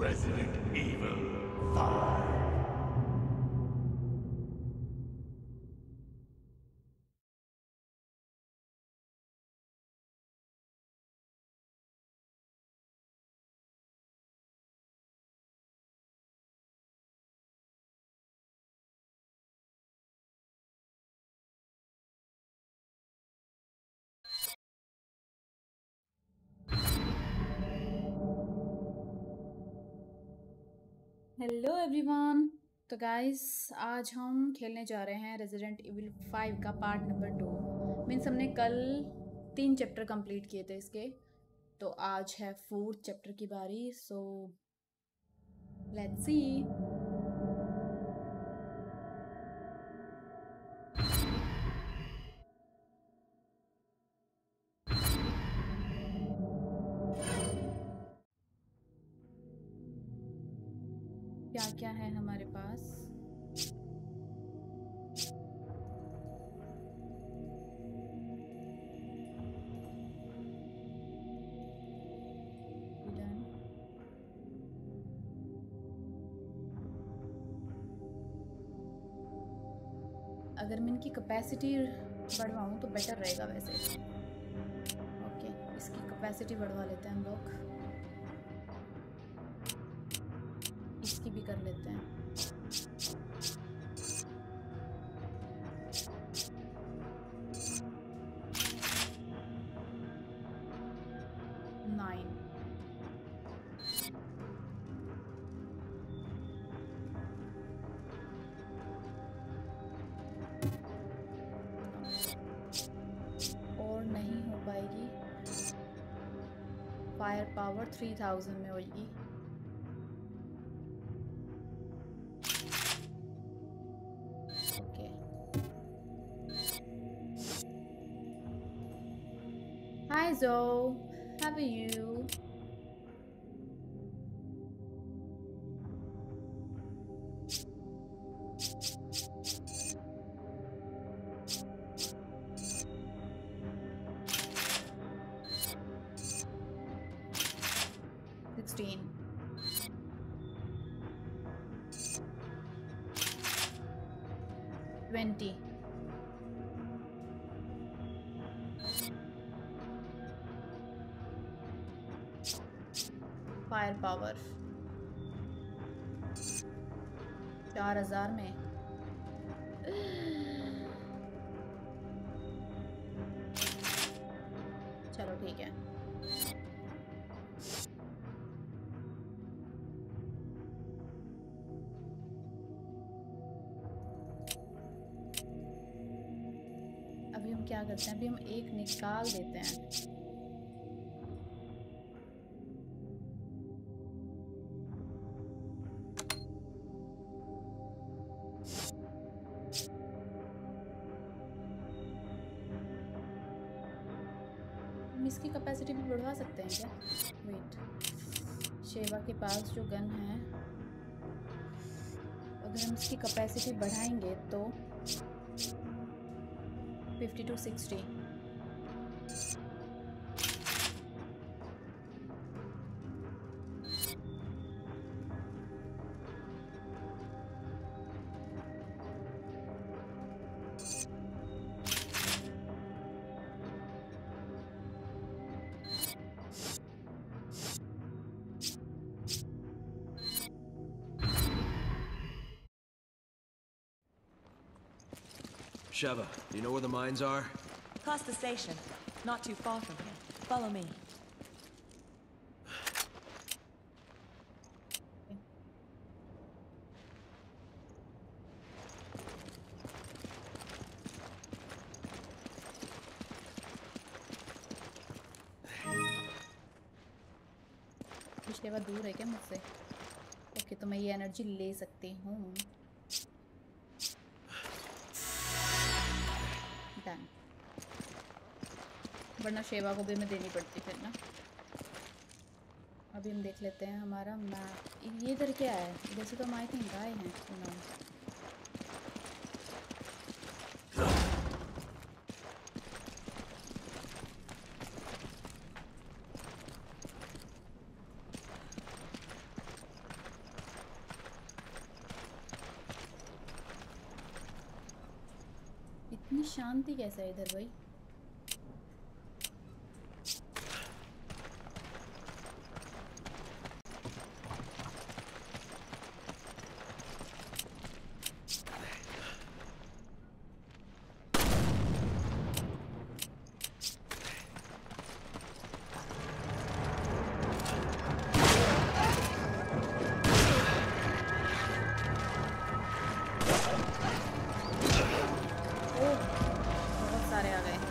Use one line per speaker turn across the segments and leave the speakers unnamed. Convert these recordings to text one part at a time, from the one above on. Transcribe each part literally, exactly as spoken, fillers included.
Resident Evil five.
Hello everyone. तो guys आज हम खेलने जा रहे हैं रेजिडेंट इविल फाइव का पार्ट नंबर टू। मीन्स हमने कल तीन चैप्टर कंप्लीट किए थे इसके, तो आज है फोर्थ चैप्टर की बारी। So let's see. क्या क्या है हमारे पास। डन। अगर मैं इनकी कैपेसिटी बढ़वाऊँ तो बेटर रहेगा वैसे। ओके, इसकी कैपेसिटी बढ़वा लेते हैं हम लोग, इसकी भी कर लेते हैं। नाइन। और नहीं हो पाएगी। फायर पावर थ्री थाउजेंड में होगी। Okay. Hi Joe, how are you? Sixteen. Twenty. Fire power चार हजार में। चलो ठीक है। अभी हम क्या करते हैं, अभी हम एक निकाल देते हैं। हम इसकी कैपेसिटी भी बढ़वा सकते हैं क्या? वेट, शेवा के पास जो गन है, अगर हम इसकी कैपेसिटी बढ़ाएंगे तो fifty to sixty.
Sheva, do you know where the mines are?
Past the station. Not too far from here. Follow me.
शेवा दूर है क्या मुझसे? ओके, तो मैं ये एनर्जी ले सकती हूँ। डन। वरना शेवा को भी मैं देनी पड़ती फिर ना। अभी हम देख लेते हैं हमारा मैप। ये इधर क्या है? इधर से तो हम आई थिंक आए हैं। सुनो, इतनी शांति कैसे है इधर भाई? बहुत सारे आ गए।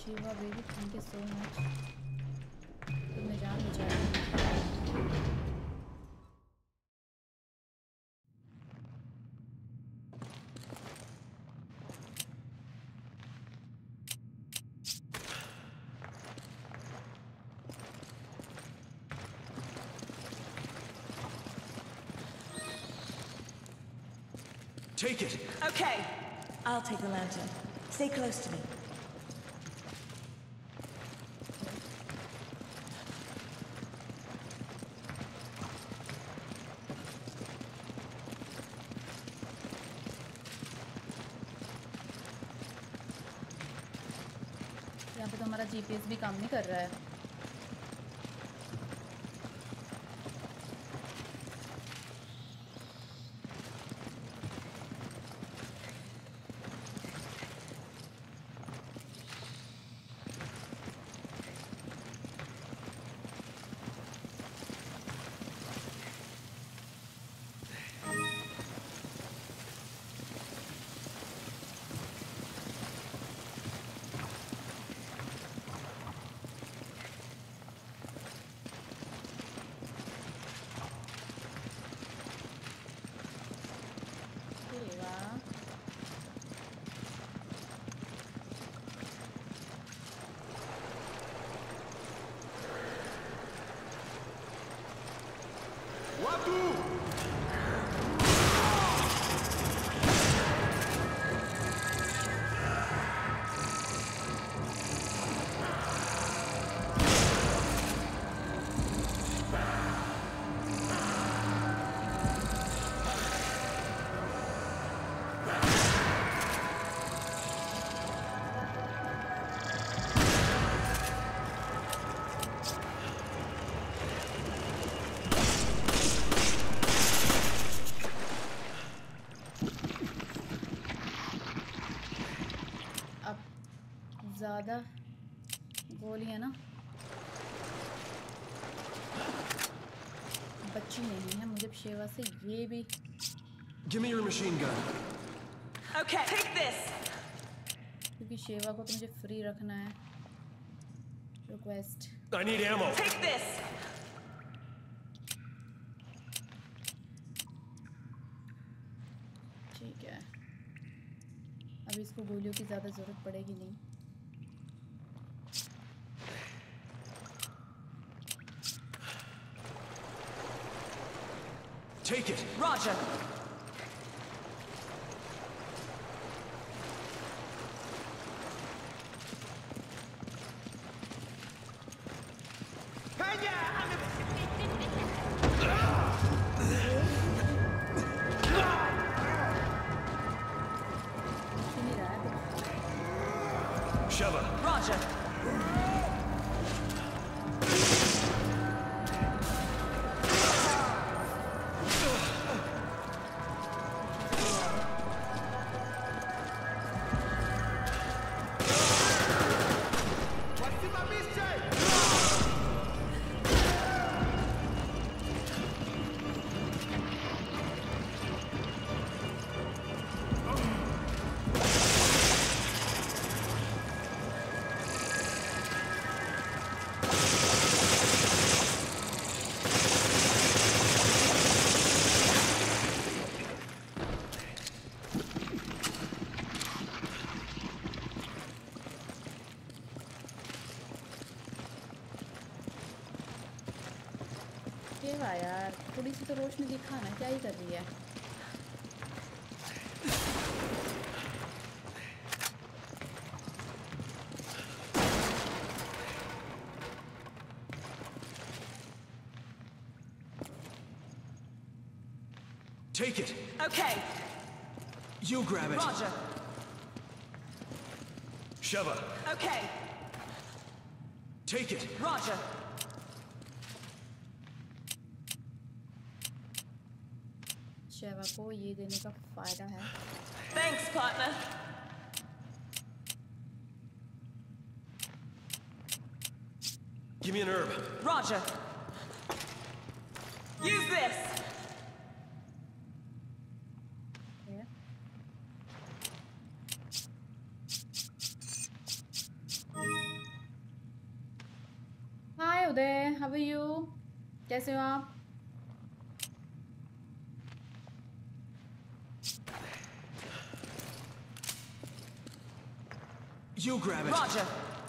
Sheva baby, thank you so much, तुमने जान बचाई।
Take it!
Okay. I'll take the lantern. Stay close to me.
यहाँ पे तो हमारा जीपीएस भी काम नहीं कर रहा है। ज़्यादा गोलियां ना बच्ची नहीं है, मुझे शेवा से ये भी।
Give me your machine gun.
Okay, take this.
क्योंकि शेवा को तो मुझे फ्री रखना है। Request.
I need ammo.
Take this.
ठीक है, अभी इसको गोलियों की ज़्यादा ज़रूरत पड़ेगी नहीं।
Take it.
Roger.
Sheva.
Roger.
यार थोड़ी सी तो रोशनी दिखा ना, क्या ही कर रही है।
Take it.
Okay.
You grab it.
Roger.
Sheva.
Okay.
Take it.
Roger.
शेवा को ये देने का फायदा है।
Thanks, partner.
Give me an herb.
Roger. Use this.
Yeah. Uday, how are you? कैसे हो आप?
You grab it.
Roger.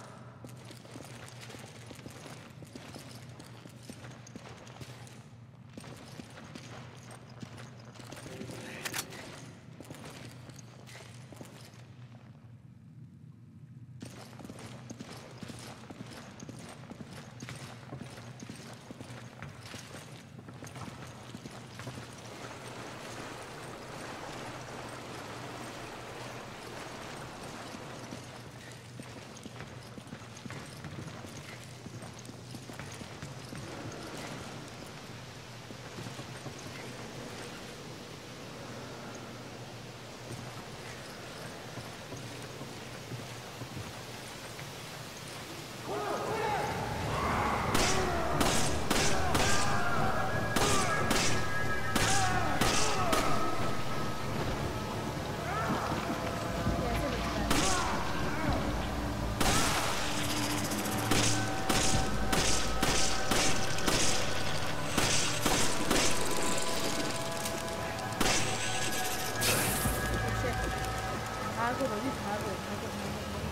भागो रोजी, भागो भागो भागो भागो।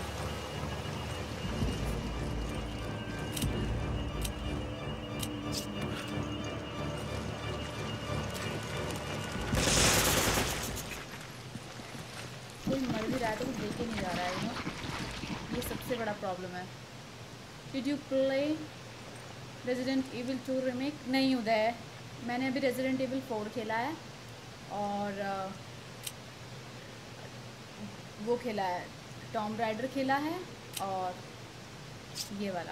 कोई मर भी रहा है तो कुछ देखे नहीं जा रहा है ना, ये सबसे बड़ा प्रॉब्लम है। Did you play resident evil two remake? नहीं उदय, मैंने अभी रेजिडेंट इविल फोर खेला है और uh, वो खेला है, टॉम राइडर खेला है और ये वाला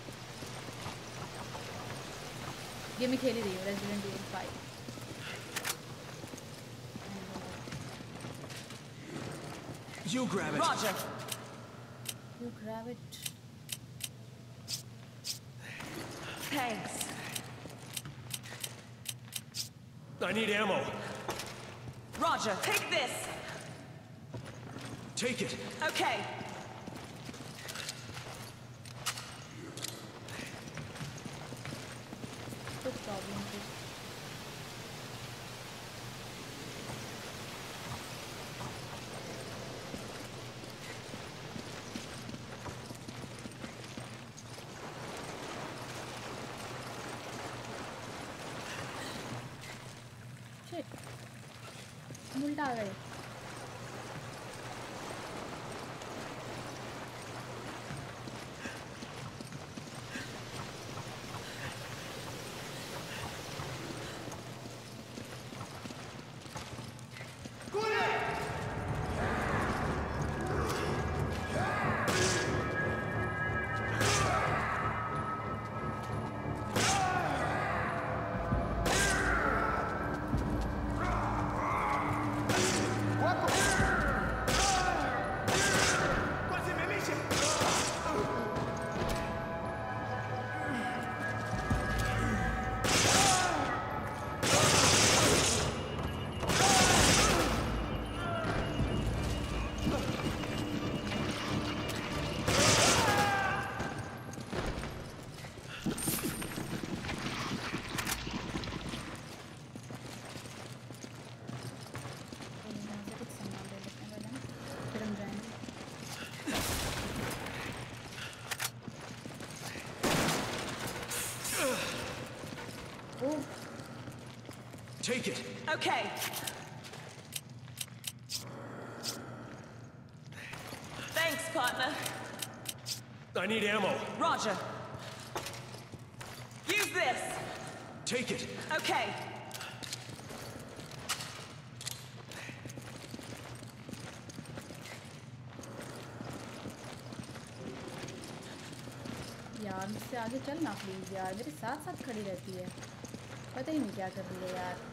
ये मैं खेल ही रही हूँ, resident evil five.
You grab it.
Roger.
You grab it.
Thanks.
I need ammo.
Roger. Take this.
Take it.
Okay.
कुछ प्रॉब्लम थी। शिट, उल्टा आ गए।
Take it.
Okay. Thanks, partner.
I need ammo.
Roger. Use this.
Take it.
Okay.
यार मुझसे आगे चल ना प्लीज़ यार, मेरे साथ साथ खड़ी रहती है, पता ही नहीं क्या कर रही है यार।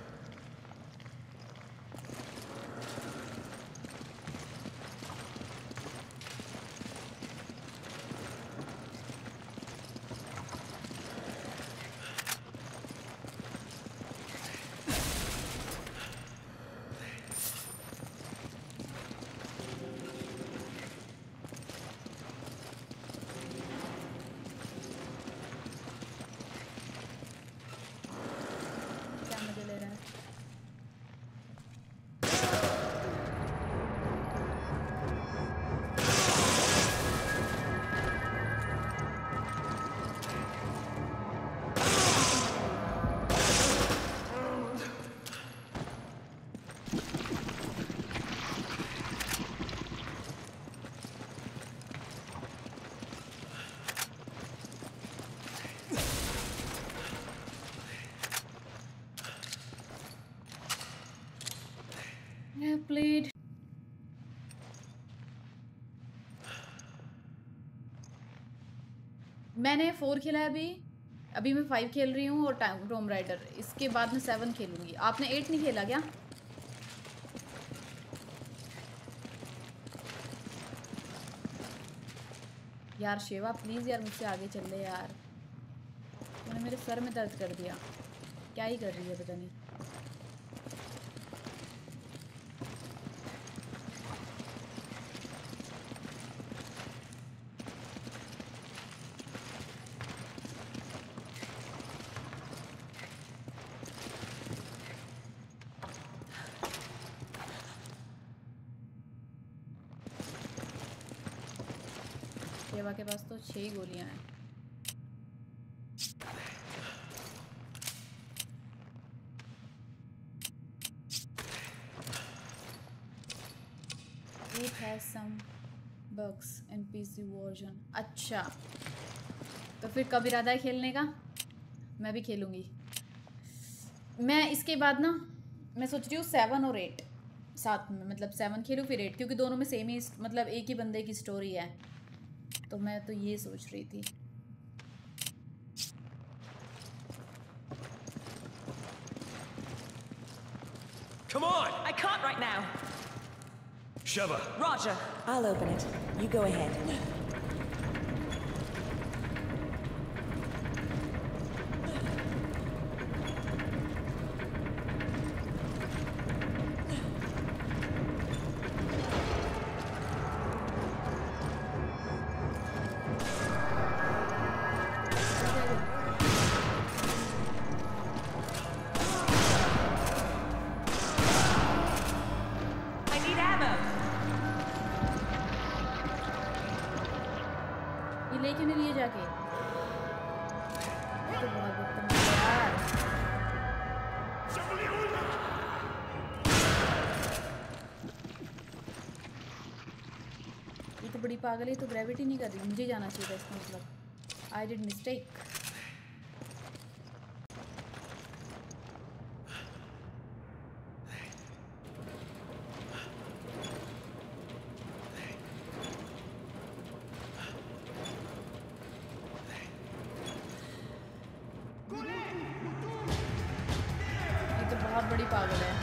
मैंने फोर खेला है अभी, अभी मैं फाइव खेल रही हूँ और टाइम टॉम राइडर, इसके बाद मैं सेवन खेलूँगी। आपने एट नहीं खेला क्या? यार शेवा प्लीज़ यार मुझसे आगे चल ले यार, तूने मेरे सर में दर्द कर दिया। क्या ही कर रही है पता नहीं। शेवा के पास तो छह ही गोलियां हैं। It has some bugs in P C version। अच्छा तो फिर कब इरादा है खेलने का? मैं भी खेलूँगी। मैं इसके बाद ना मैं सोच रही हूँ सेवन और एट साथ में, मतलब सेवन खेलूँ फिर एट, क्योंकि दोनों में सेम ही मतलब एक ही बंदे की स्टोरी है, तो मैं तो ये सोच रही थी।
Come on!
I can't right now.
Sheva.
Roger.
I'll open it. You go ahead.
I need ammo.
ये ले क्यों नहीं लिए जाके? ये तो बहुत बदतमीज है यार। ये तो बड़ी पागल है, तो ग्रेविटी नहीं कर रही, मुझे जाना चाहिए था इसका मतलब। I did mistake. ये तो बहुत बड़ी पागल है।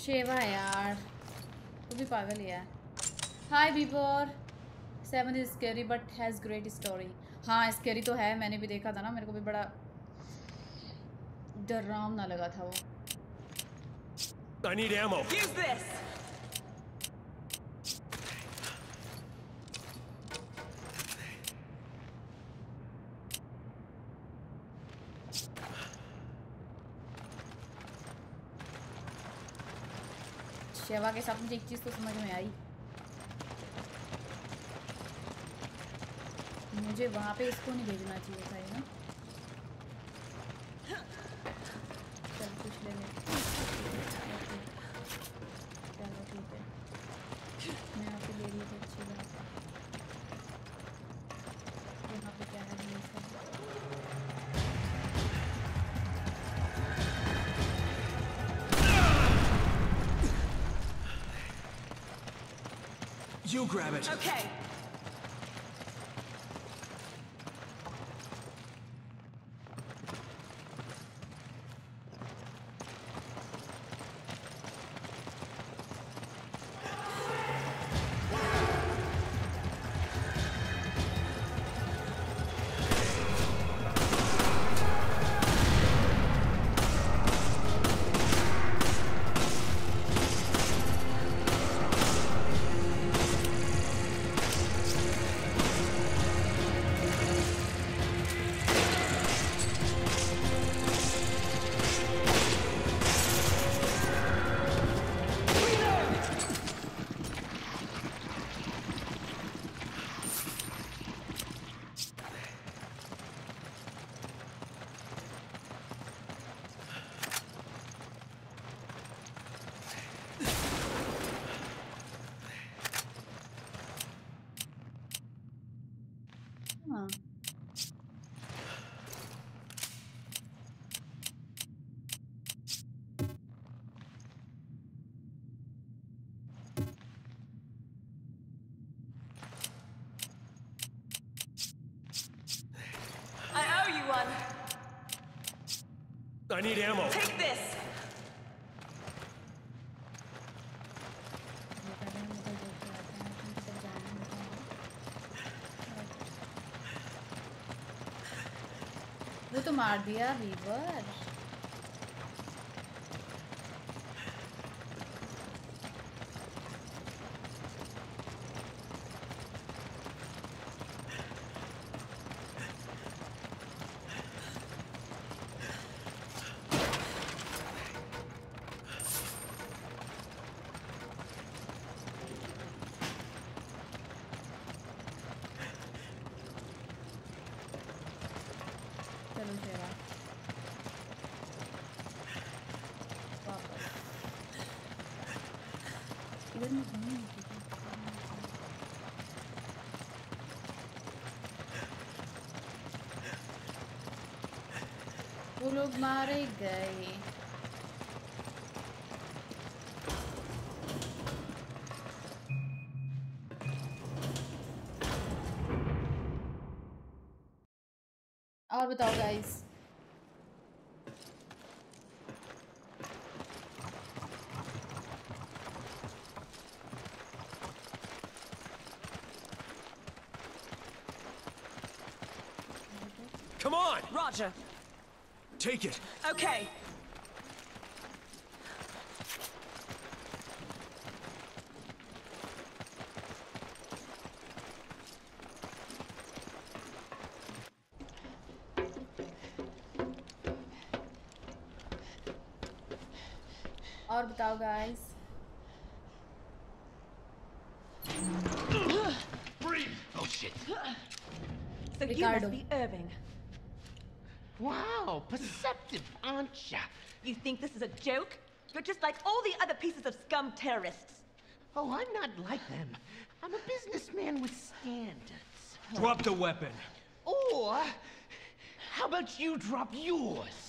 शेवा यार, तू भी पागल ही है। हाय बीबोर, seven is scary but has great story. हाँ स्कैरी तो है, मैंने भी देखा था ना, मेरे को भी बड़ा डरावना लगा था वो।
I need ammo.
Use this!
शेवा के साथ मुझे एक चीज़ तो समझ में आई, मुझे वहाँ पे इसको नहीं भेजना चाहिए था ना। चल कुछ ले ले, चलो ठीक है, मैं यहाँ पे ले रही थी, अच्छी बात है। यहाँ पे क्या है ये सब?
You grab it.
Okay.
हाँ
I owe you one.
I need ammo.
Take this.
ये कर रहे हैं, मुझे देख के आते हैं, उनकी तरफ जाना होता है। वो तो मार दिया वीवर। चलो शेवा वापस इधर में घूमने की थी। वो लोग मारे गए। और बताओ guys,
Come on!
Roger.
Take it.
Okay.
और बताओ guys.
Breathe! Oh shit!
So you
Ricardo.
must be Irving.
Wow, perceptive, aren't ya?
You think this is a joke? You're just like all the other pieces of scum terrorists.
Oh, I'm not like them. I'm a businessman with standards.
Drop the weapon.
Or, how about you drop yours?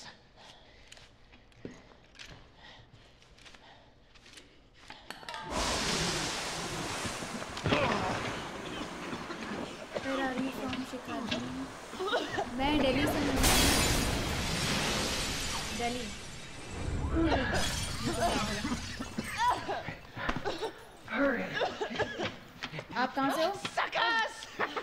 Where are you from, Chicago? मैं दिल्ली से हूँ। Delhi.
Hurry.
आप कहाँ से हो?
Suckers!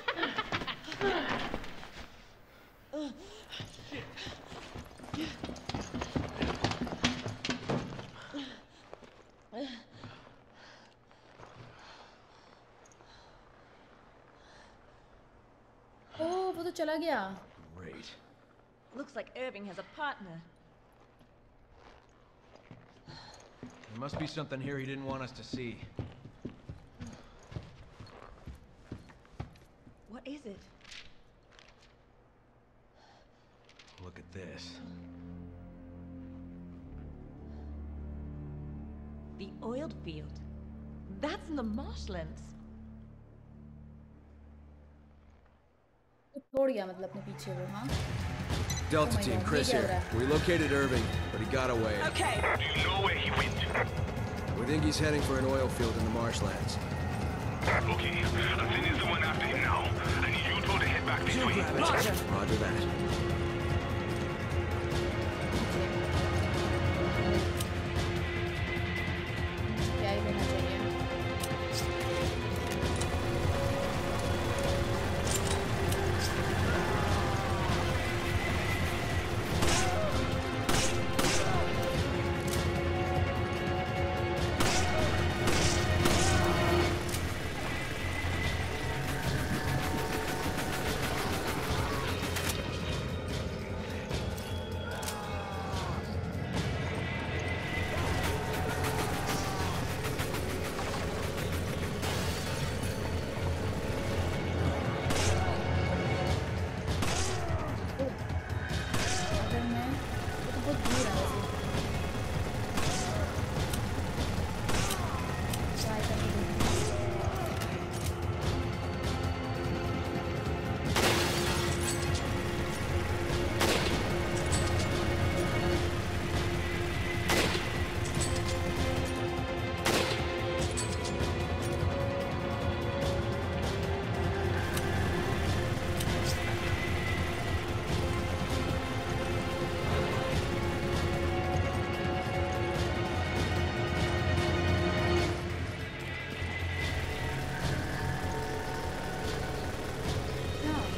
ओह वो तो चला गया.
Great.
Looks like Irving has a partner.
There must be something here he didn't want us to see.
What is it?
Look at this.
The oiled field. That's in the marshlands.
तो छोड़ गया मतलब अपने पीछे वो. हाँ.
Delta
Oh my
team,
God,
Chris
ये क्या हो
here.
रहा है?
We located Irving, but he got away.
Okay.
Do you know where he went?
We think he's heading for an oil field in the marshlands.
Okay, I'll send in someone after him now. I need you two to head back this
You
way.
grab it.
Roger.
Roger that.
क्या ही लेना चाहिए? अगर मैं वो तो बहुत दूर है वैसे. ट्राई करके देखूँ. हाँ.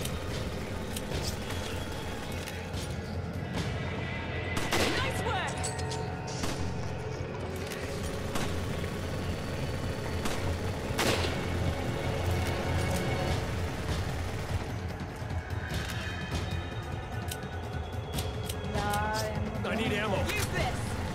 Nice work.
यार
I need ammo.
Use this.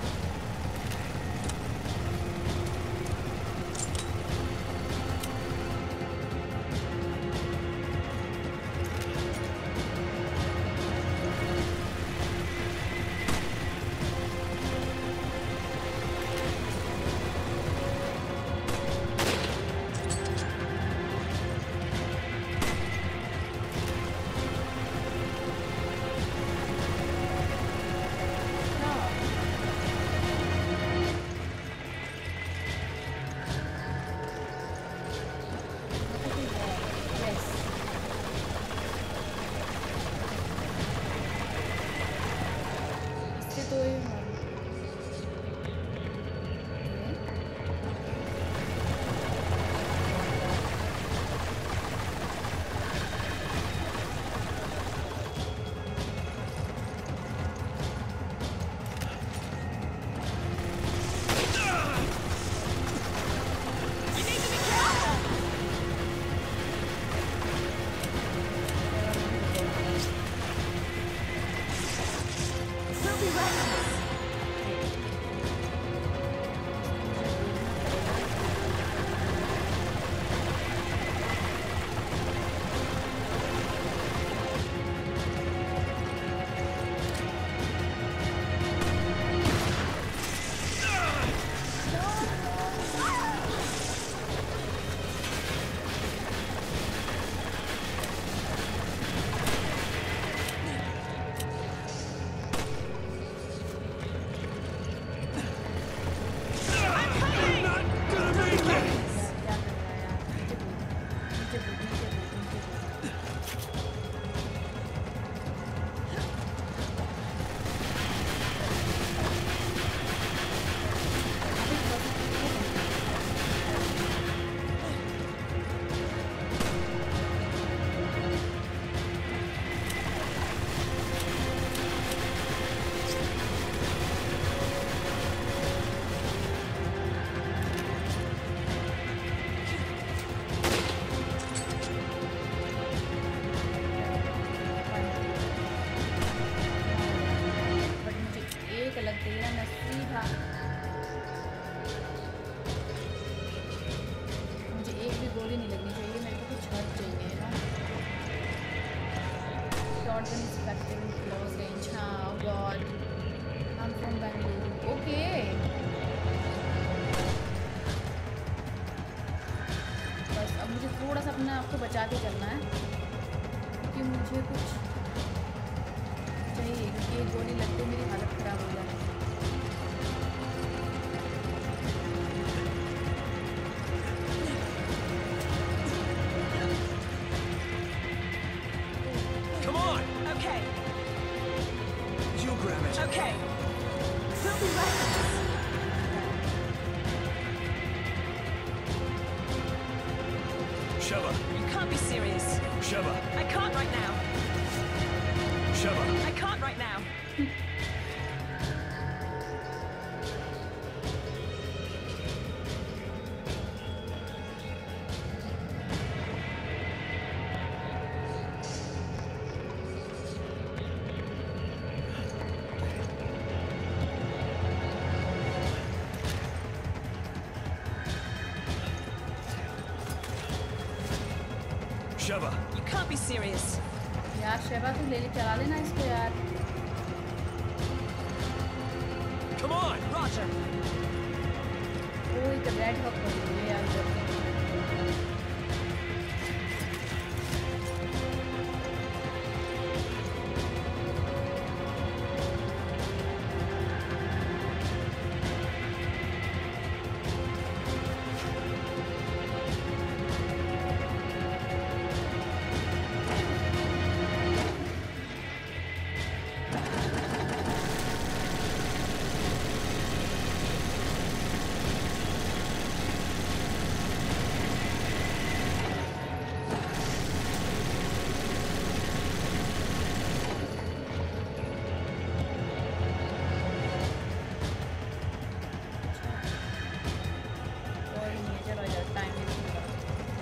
Yes. इससे तो ये
You need to be careful. We'll be right.
Not been effective in close range. हाँ, oh God. I'm from Bangalore. Okay. बस अब मुझे थोड़ा सा अपने आप को बचा के चलना है, क्योंकि मुझे कुछ चाहिए, क्योंकि एक गोली लगते मेरी हालत खराब हो जाए।
Come on!
Okay,
You grab it.
okay. We'll be right.
Sheva.
You can't be serious.
Sheva.
I can't right now.
Sheva.
I can't right now.
Sheva.
You can't be serious.
यार शेबा तू ले ले चला लेना इसको यार।
Come on!
Roger.
वो एक रेड हॉक कर रही है यार इधर। और नहीं है, चलो यार टाइम वेस्ट नहीं करो।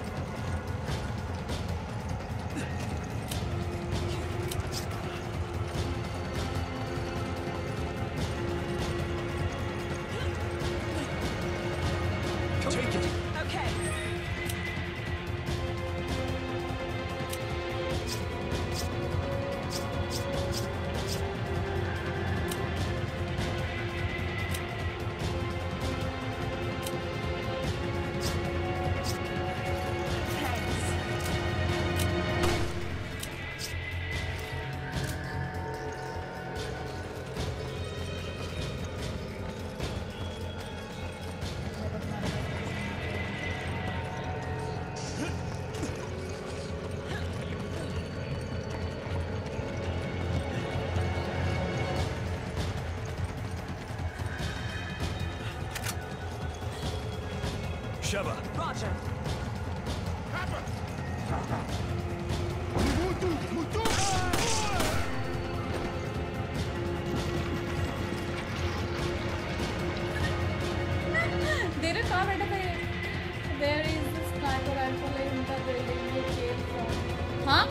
Take it.
Okay. Thanks.
अब हमारे
Sheva.
Roger.
देर कहाँ बैठा था ये? There is the sniper rifle in the building you came from. हाँ?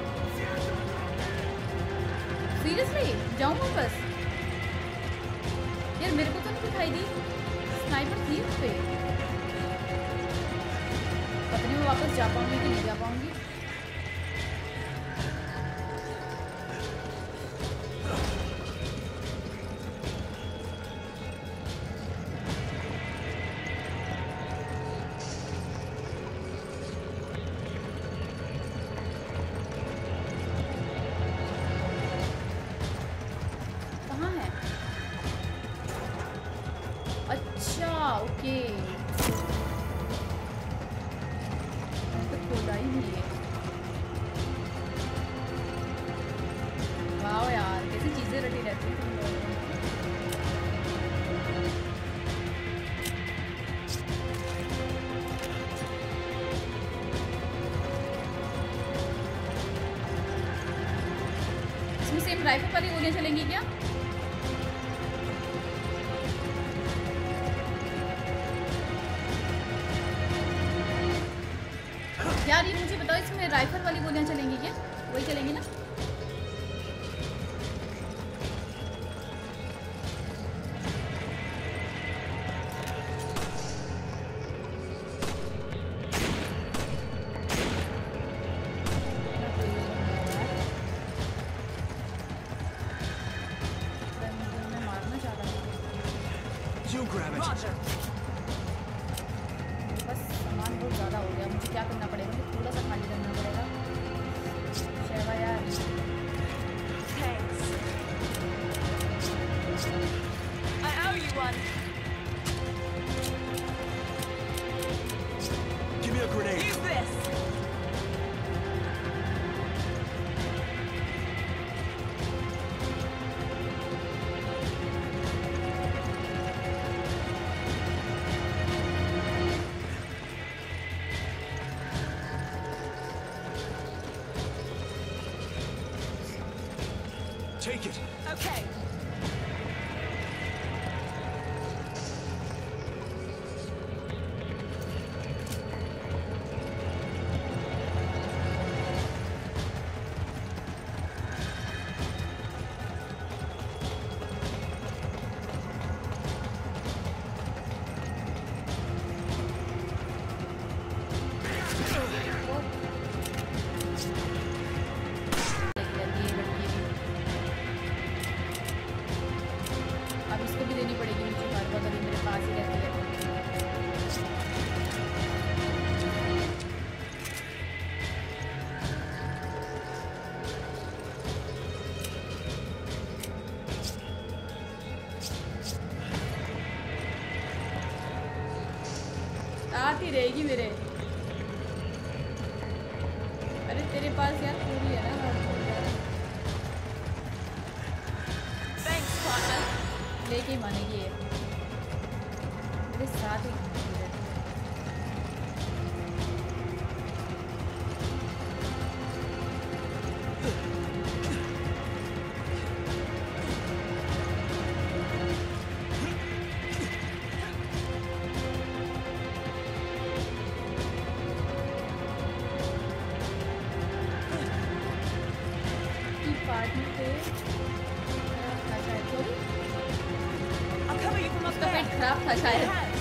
Seriously? जाऊँ वापस? यार मेरे को तो नहीं दिखाई दी। स्नाइपर थी उस पे। पता नहीं मैं वापस जा पाऊंगी कि नहीं जा पाऊंगी। कहाँ है? अच्छा ओके, तो खोला ही नहीं है। वाह यार कैसी चीजें रटी रहती हैं तुम लोगों ने। इसमें सेम राइफल वाली गोलियां चलेंगी क्या? यार ये मुझे बताओ, इसमें राइफल वाली गोलियां चलेंगी क्या? वही चलेंगी ना?
You grab it.
Roger.
बस सामान बहुत ज़्यादा हो गया, मुझे क्या करना पड़ेगा? मुझे थोड़ा सा खाली करना पड़ेगा। शेवा यार।
Thanks. I owe you one.
Give me a grenade.
Use this.
Take it.
Okay.
अब इसको भी देनी पड़ेगी मुझे, बार बार कभी मेरे पास ही रहती है। आती रहेगी मेरे। अरे तेरे पास यार पूरी है ना।
Thanks, partner.
लेके ही मानेगी ये, मेरे साथ ही घूमती रहती है। की पार्टनर थे था शायद, sorry
I'll cover you from up
उसका
there.
पेट खराब था शायद।
Hand.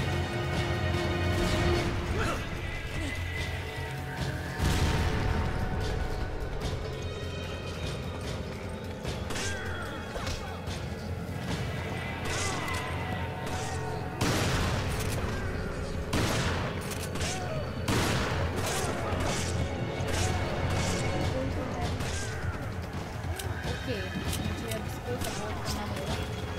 ओके, मुझे अब इसको सपोर्ट करना पड़ेगा।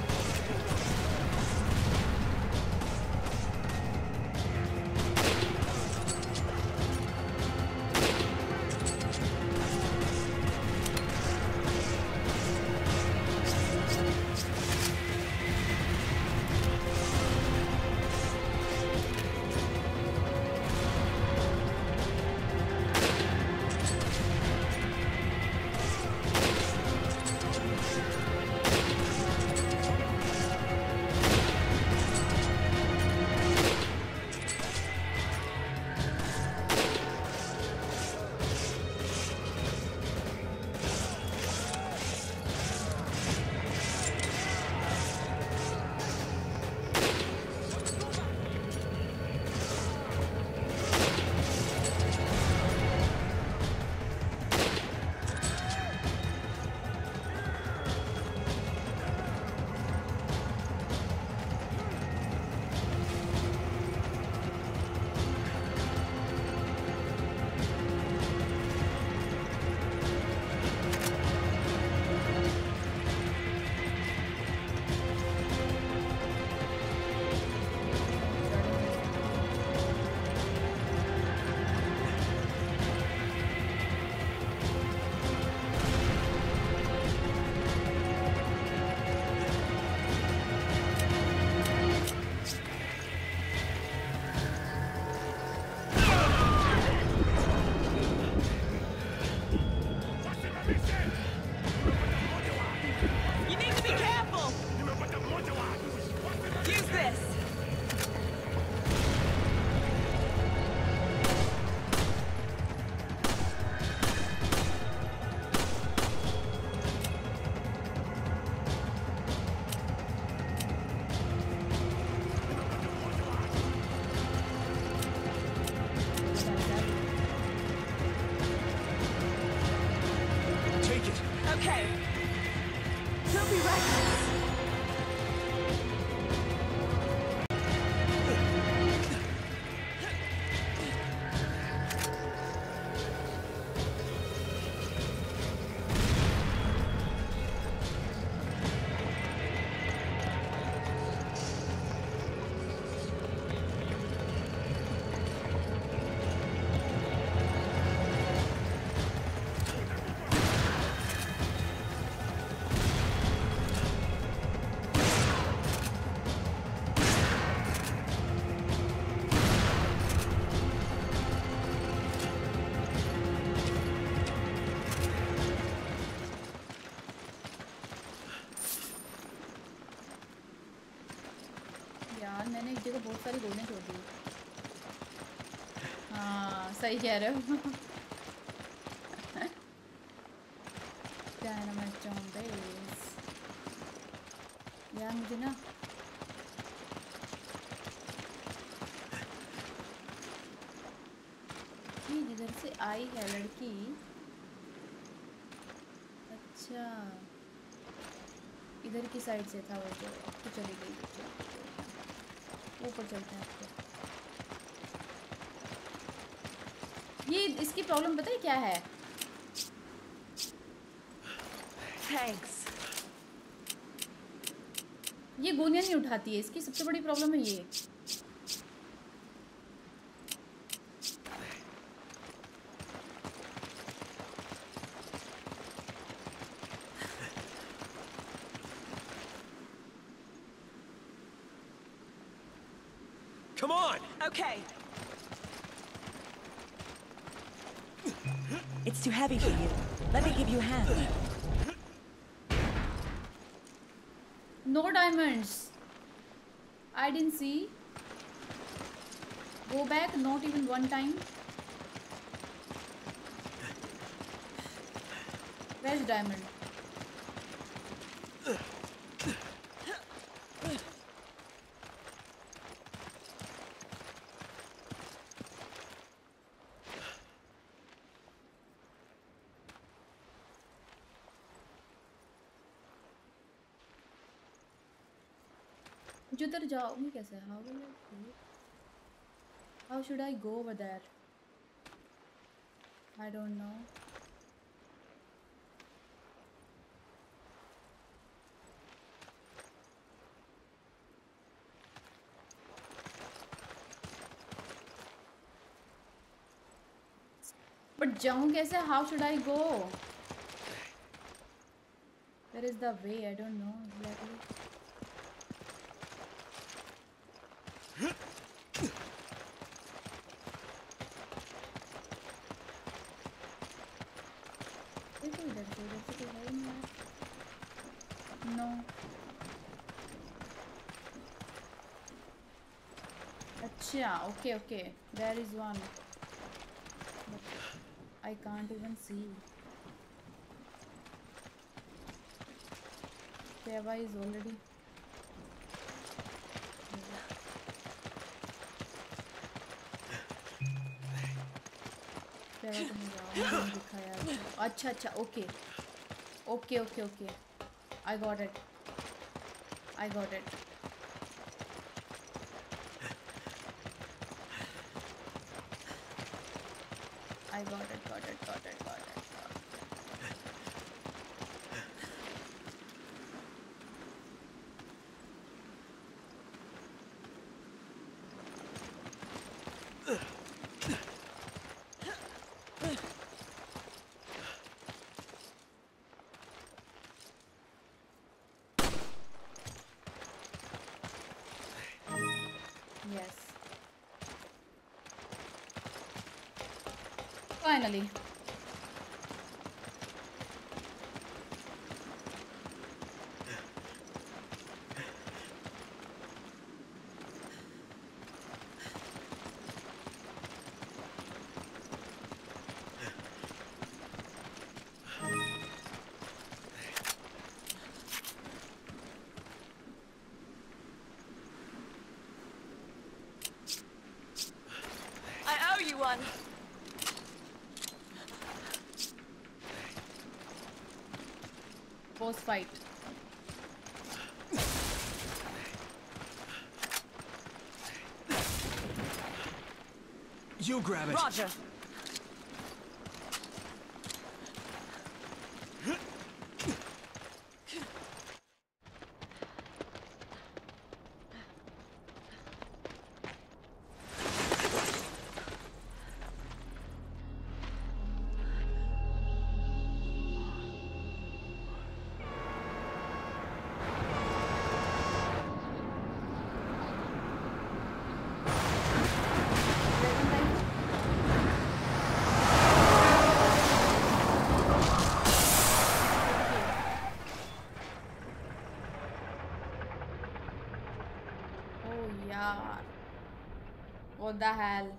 Okay. He'll be reckless.
मैंने एक जगह बहुत सारी गोलियां छोड़ दी। हाँ सही कह रहे हो। डायनामाइट zombies यार मुझे ना ये जिधर से आई है लड़की, अच्छा इधर की साइड से था वो, तो अब तो चली गई। ऊपर चलते हैं आपको। ये इसकी प्रॉब्लम पता है क्या है?
Thanks.
ये गोलियां नहीं उठाती है, इसकी सबसे बड़ी प्रॉब्लम है ये।
Come on!
Okay.
It's too heavy for you. Let me give you a hand.
No diamonds. I didn't see. Go back, not even one time. Where's diamond? उधर जाऊंगी कैसे? How will I go? How should I go over there? I don't know. But जाऊँ कैसे? How should I go? Where is the way? I don't know exactly. देखो इधर से, इधर से तो है ही नहीं यार। No. अच्छा, okay, okay. There is one. But I can't even see. Teva is already. तेरा तो मुझे नहीं दिखा यार। अच्छा अच्छा okay okay okay okay I got it I got it I got it got it got it got it Yes. Finally.
I owe you one.
Boss fight.
You grab it.
Roger.
यार, what the hell?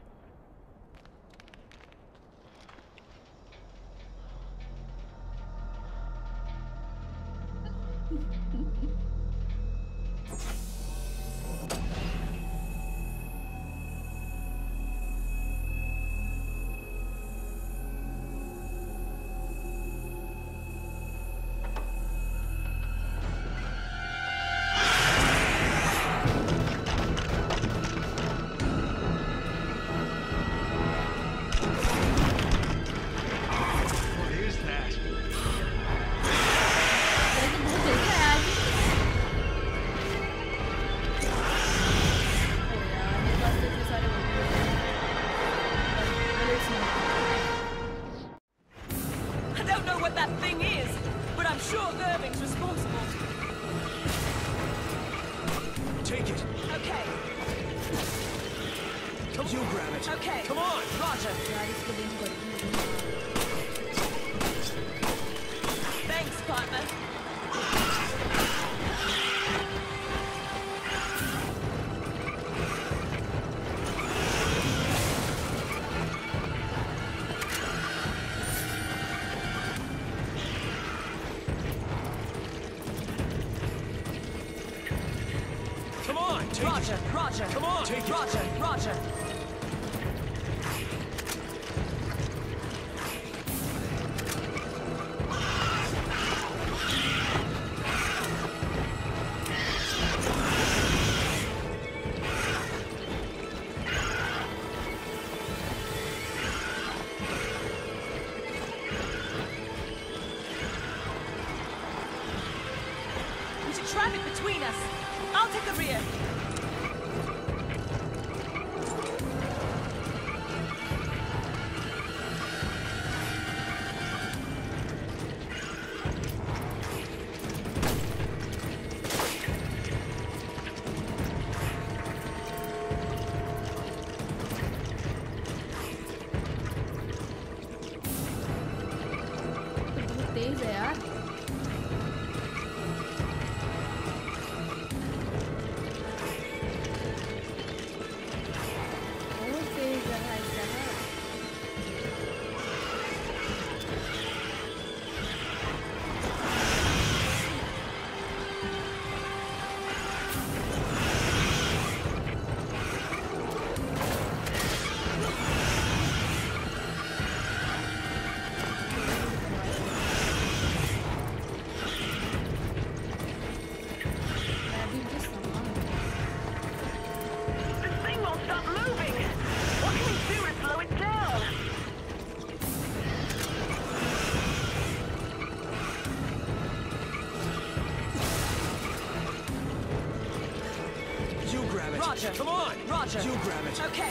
What is that?
वैसे बहुत देखा है आज। ओ यार, मेरे पास तो इतने सारे वीडियो हैं। Bullets नहीं।
I don't know what that thing is, but I'm sure Irving's responsible.
Take it.
Okay,
Come you grab it.
okay.
Come on.
Roger.
यार इसको देनी पड़ेगी।
Thanks, partner.
Come on. Take
Roger,
it.
Roger.
Come on. Take it.
Roger, Roger. There's a traffic between us. I'll take the rear.
तो बहुत तेज है यार। बहुत तेज है भाई साहब। मैं अभी मुझे सामान
This thing won't stop moving. What can we do to slow it down?
You grab it.
Roger.
Come on.
Roger.
You grab it.
Okay.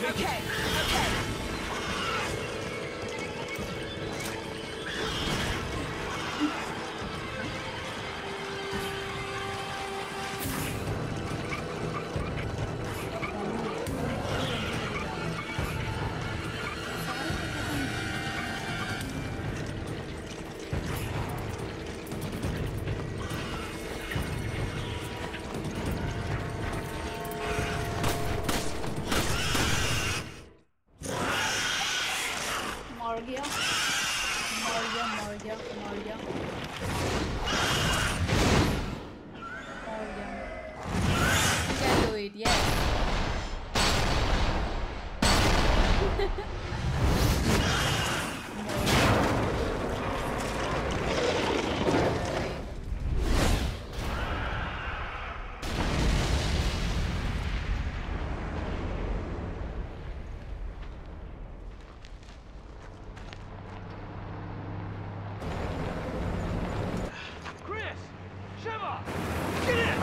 Take
Okay,
it.
okay.
मर गया मर गया मर गया मर गया मर गया You can do it, yes.
Chris! Shiva! Get in!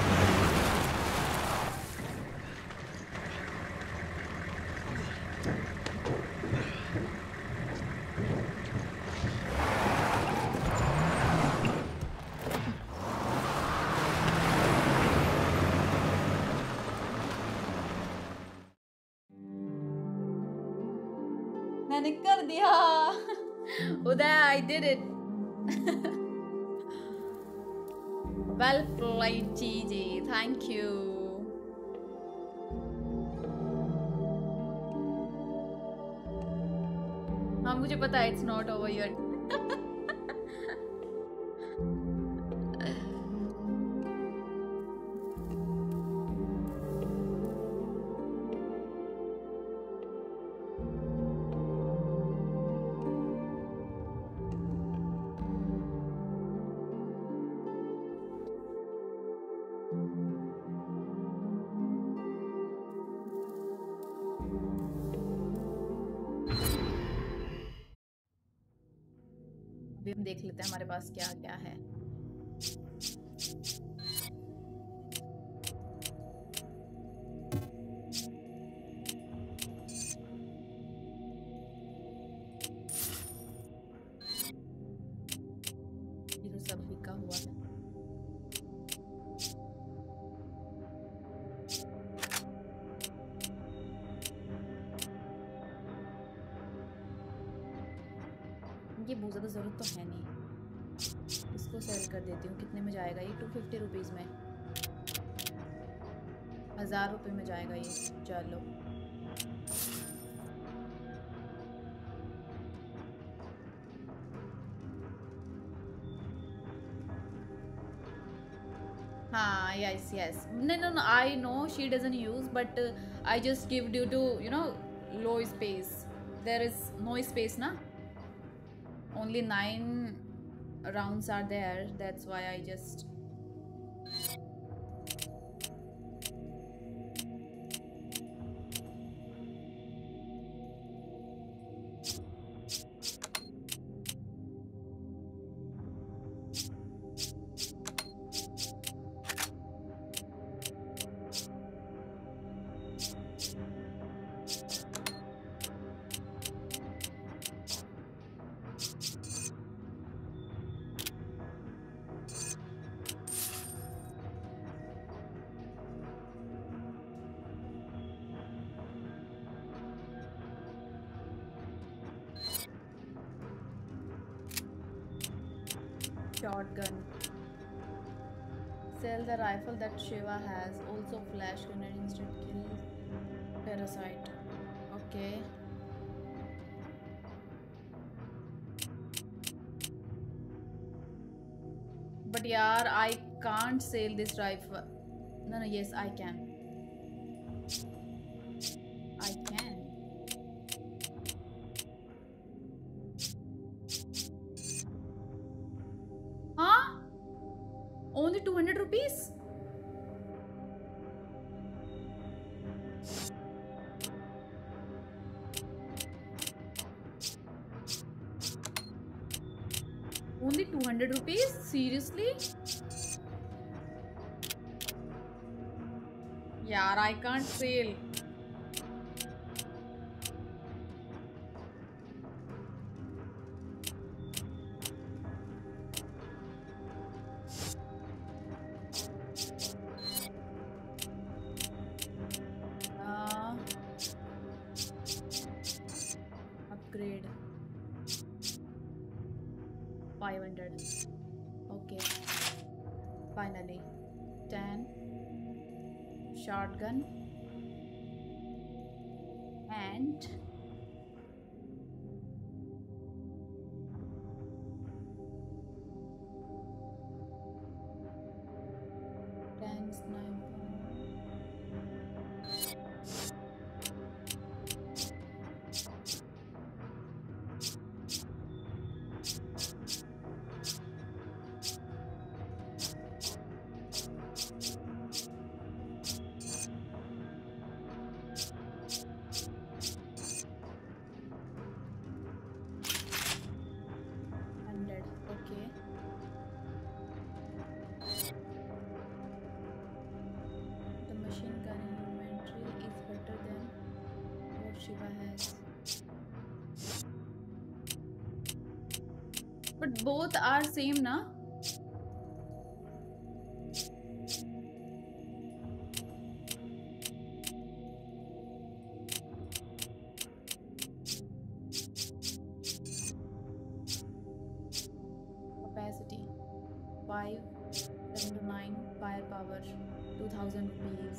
मैंने कर दिया उदय I did it well played Gigi thank you हाँ मुझे पता है it's not over yet अभी हम देख लेते हैं हमारे पास क्या क्या है ये तो सब बिका हुआ है ये बहुत ज़्यादा ज़रूरत तो है नहीं इसको सेल कर देती हूँ कितने में जाएगा ये टू फिफ्टी रुपीज़ में हज़ार रुपये में जाएगा ये चलो हाँ yes yes no no no I know she doesn't use but uh, I just give due to you know low space there is no space na only nine rounds are there that's why I just shotgun. Sell the rifle that Shiva has. Also flash grenade instant kill parasite. Okay. But yaar, I can't sell this rifle. No, no, yes, I can. I can. Huh? Only two hundred rupees? Only two hundred rupees? Seriously? Yeah, I can't sell. five hundred. Okay. Finally. ten. Shotgun. And ten sniper. Okay. The machine gun inventory is better than what Shiva has. But both are same, na? Capacity five, seven to nine, firepower two thousand rupees.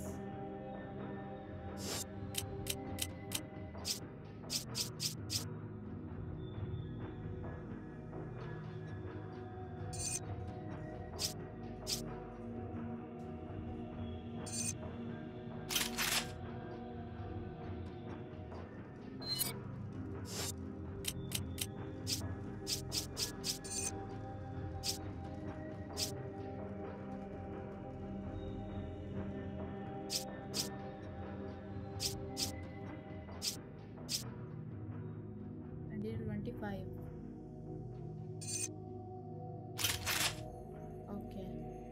twenty-five. Okay.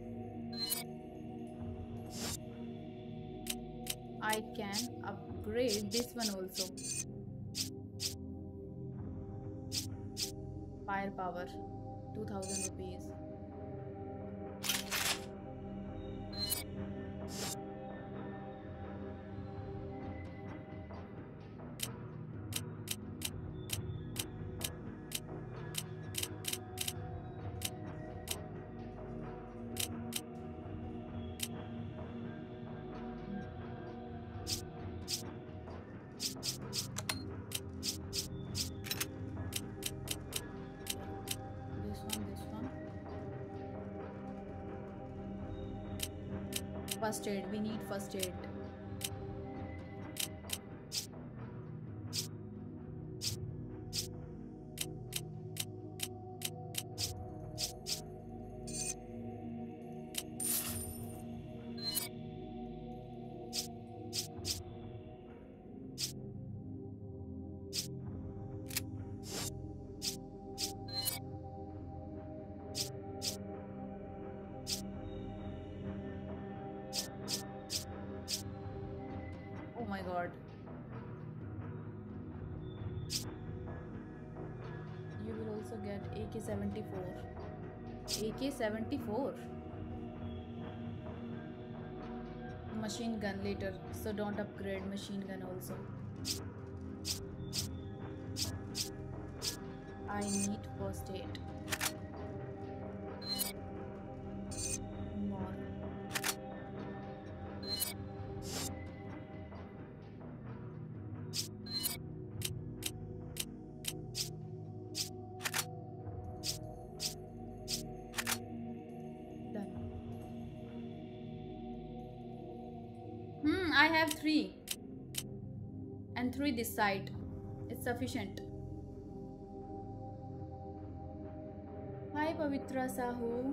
I can upgrade this one also. Firepower, two thousand rupees. First aid, we need first aid. Oh my god. You will also get A K seventy-four. A K seventy-four. Machine gun later, so don't upgrade machine gun also. I need first aid. More. Hmm, I have three. And three this side. It's sufficient. Hi Pavitra Sahu.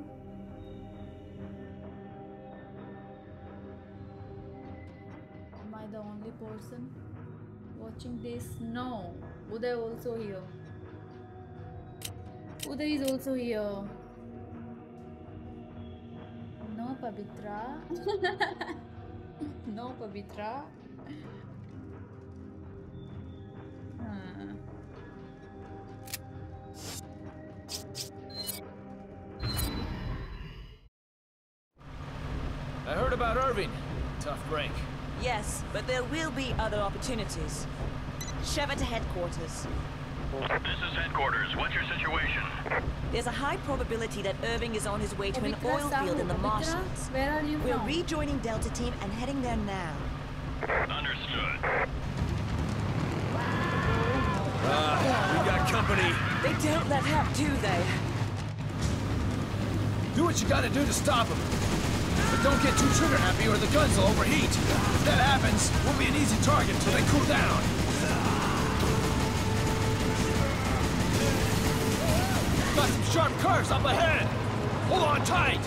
Am I the only person watching this? No. Uday also here. Uday is also here. No Pavitra. No Pavitra. Hmm.
I heard about Irving. Tough break.
Yes, but there will be other opportunities.
Sheva to headquarters.
This is headquarters. What's your situation?
There's a high probability that Irving is on his way to an
Pavitra
oil
Sahu,
field in the
Pavitra,
marshlands.
where are you
We're
from?
rejoining Delta Team and heading there now.
Understood.
Ah, we got company.
They don't let up, do they?
Do what you gotta do to stop them. But don't get too trigger happy or the guns will overheat. If that happens, we'll be an easy target till they cool down. Got some sharp curves up ahead. Hold on tight.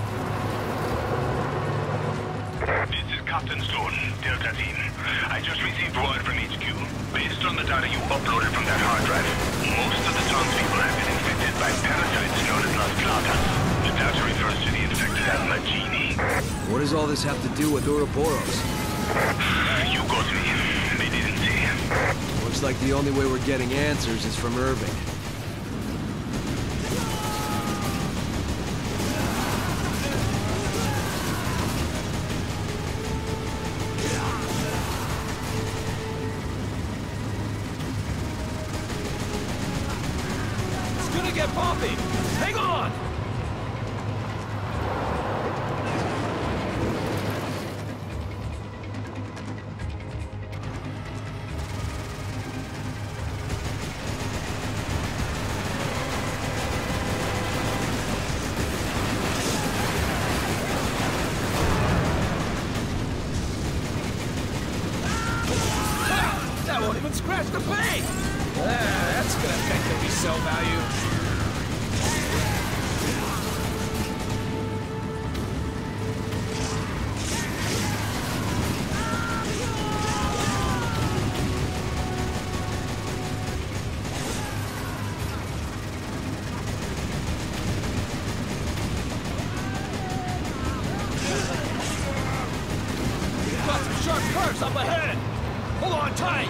This is Captain Stone, Delta Team. I just received word from H Q. Based on the data you uploaded from that hard drive, most of the townspeople have been infected by parasites known as Las Plagas. The data refers to the infected as Magini.
What does all this have to do with Ouroboros?
You got me. They didn't say.
Looks like the only way we're getting answers is from Irving.
It's gonna get bumpy. Hang on. That won't even scratch the paint! Ah, that's gonna affect the resale value. Got some sharp curves up ahead! Hold on tight!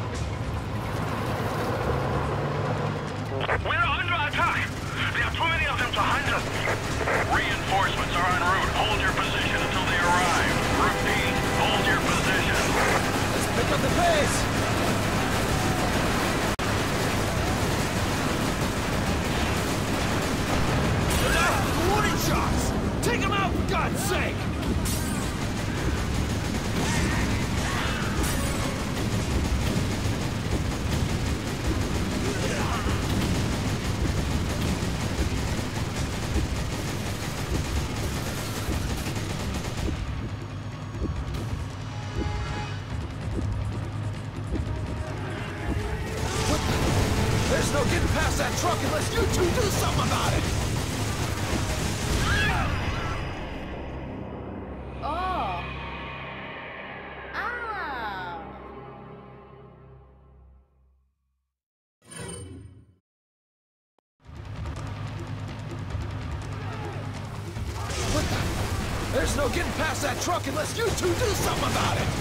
We're under attack! There are too many of them to handle. Reinforcements are en route. Hold your position until they arrive. Repeat, hold your position.
Let's pick up the pace! Ah, warning shots! Take them out, for God's sake! There's no getting past that truck unless you two do something about it!
Oh. Ah.
What the? There's no getting past that truck unless you two do something about it!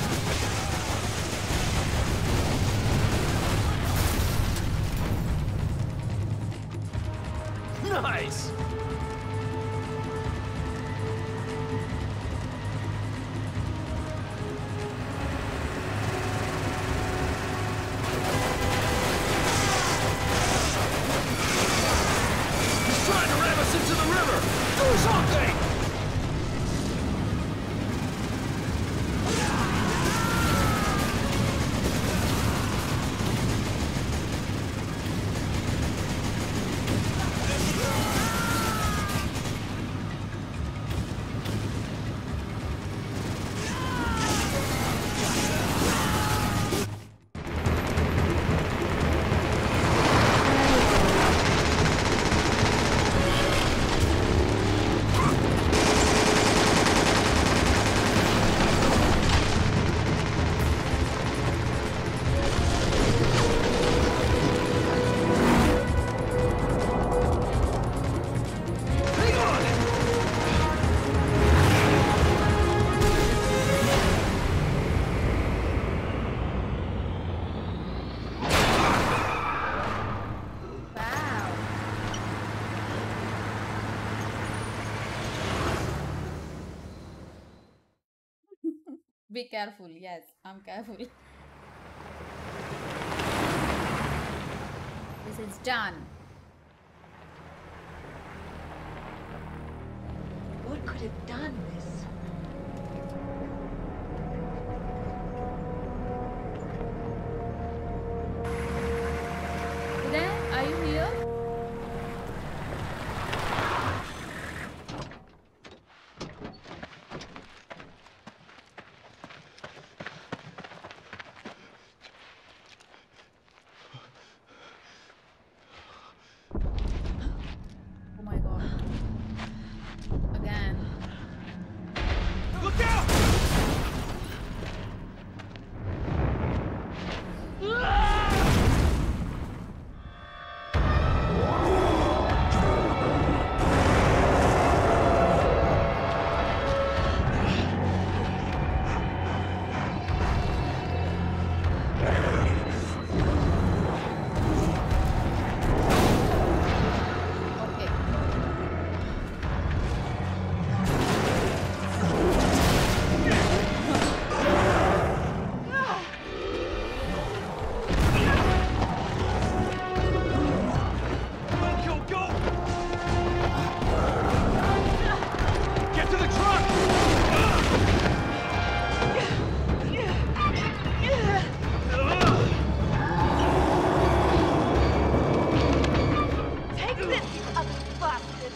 Nice! He's trying to ram us into the river! Do something!
Be careful. Yes, I'm careful. This is done.
What could have done this?
Uday, are you here? Oh my god. Again.
Look out!
Okay.
Go, go! Get to the truck!
Take this, you other bastard!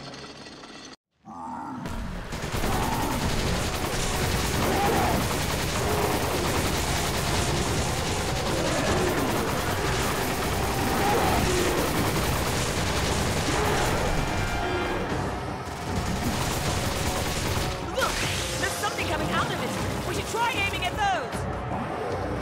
Look! There's something coming out of it! We should try aiming at those!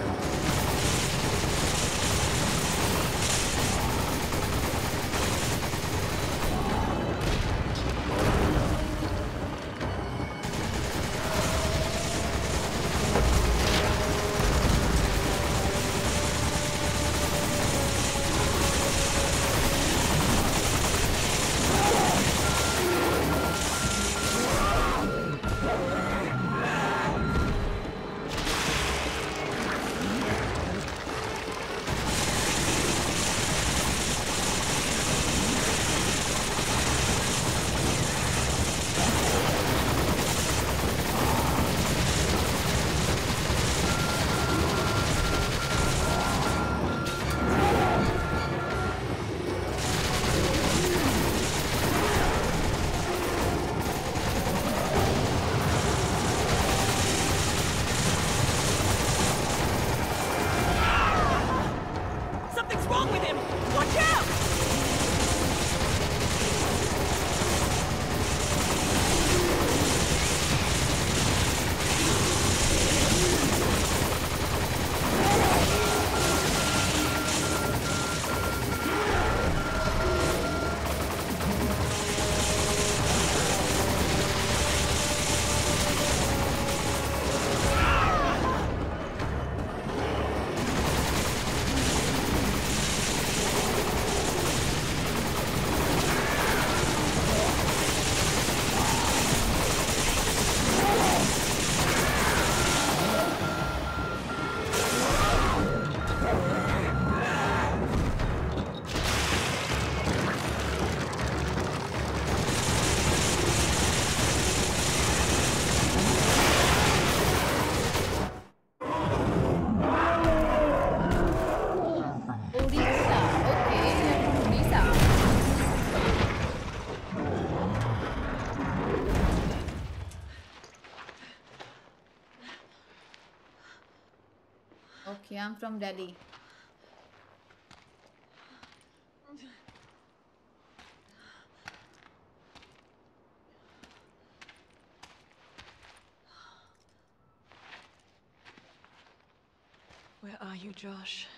Something's wrong with him! Watch out!
Odisha. Okay, you're from Odisha. Okay, I'm from Delhi.
Where are you, Josh?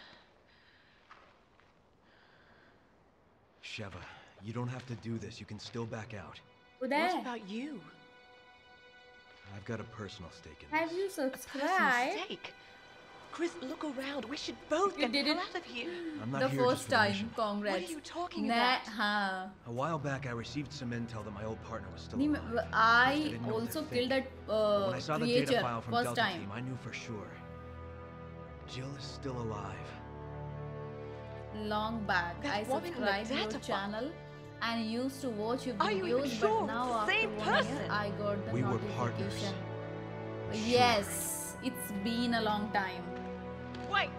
Sheva, you don't have to do this. You can still back out.
Uday,
What about you?
I've got a personal stake in
have
this.
you
Personal
subscribed?
stake. Chris, look around. We should both
You
get
did
the
it
hell out of here.
I'm not
The
here just
first
for the
time.
mission.
Congrats.
What are you talking
Nah,
about?
हाँ.
A while back, I received some intel that my old partner was still
नहीं,
alive.
मैं-
First, I
I
didn't know what
also
to
killed
think.
that
But
uh,
when I saw the
creature
data file from
first
Delta
time.
Team, I knew for sure. Jill is still alive.
long back.
That
I
woman in the
subscribed your
data
channel and used to watch your
Are you even
videos,
sure
but now
it's the
after
same
one year,
person?
I got the
We were partners.
notification.
Sure.
Yes, it's been a long time.
Wait!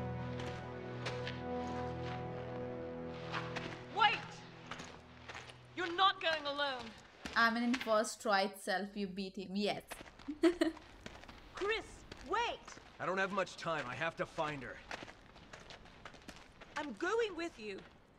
Wait! You're not going alone.
I mean, in first try itself, you beat him. Yes.
Chris, wait!
I don't have much time. I have to find her.
I'm going with you.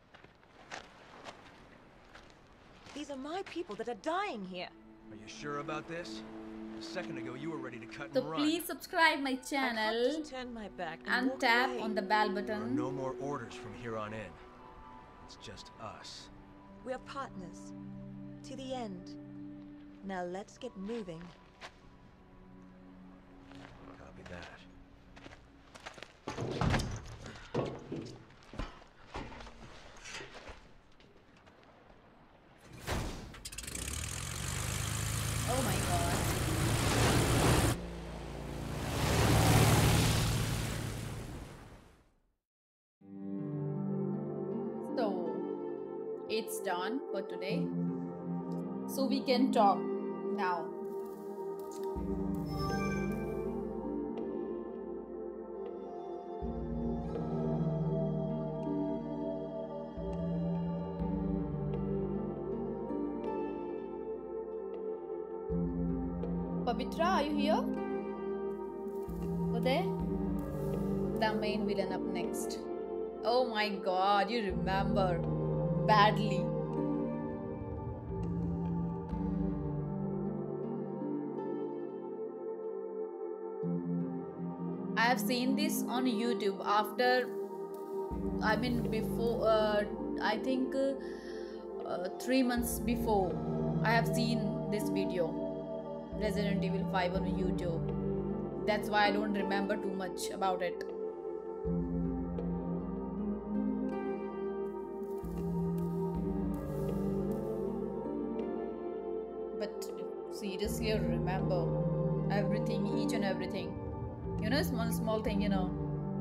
These are my people that are dying here.
Are you sure about this? A second ago, you were ready to cut
So
and run.
please subscribe my
I can't
channel
just turn my back and,
and
walk
tap
away.
on the bell
There are
button.
no more orders from here on in. It's just us.
We're partners. To the end. Now let's get moving.
Copy that.
Oh my god. So, it's done for today. So we can talk now. Pavitra, are you here? Uday? The main villain up next. Oh my god, you remember badly. I have seen this on YouTube after, I mean, before, uh, I think uh, uh, three months before, I have seen this video, Resident Evil five on YouTube. That's why I don't remember too much about it. But seriously, I remember everything, each and everything. You know, small, small thing, you know.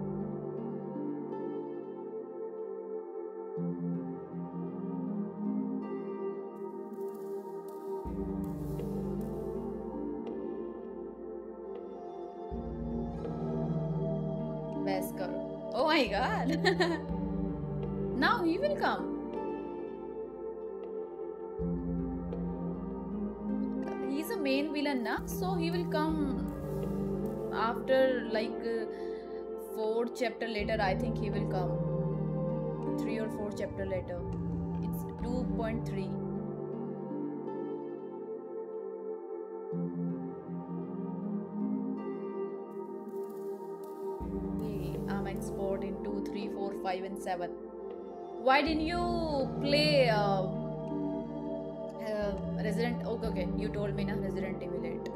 Wesker. Oh my god. Now he will come. He's a main villain now, so he will come after like uh, four chapter later. I think he will come. Three or four chapter later. It's two point three. Okay, I'm expert in two, three, four, five, and seven. Why didn't you play uh, uh, Resident? Okay, okay, you told me na Resident Evil eight.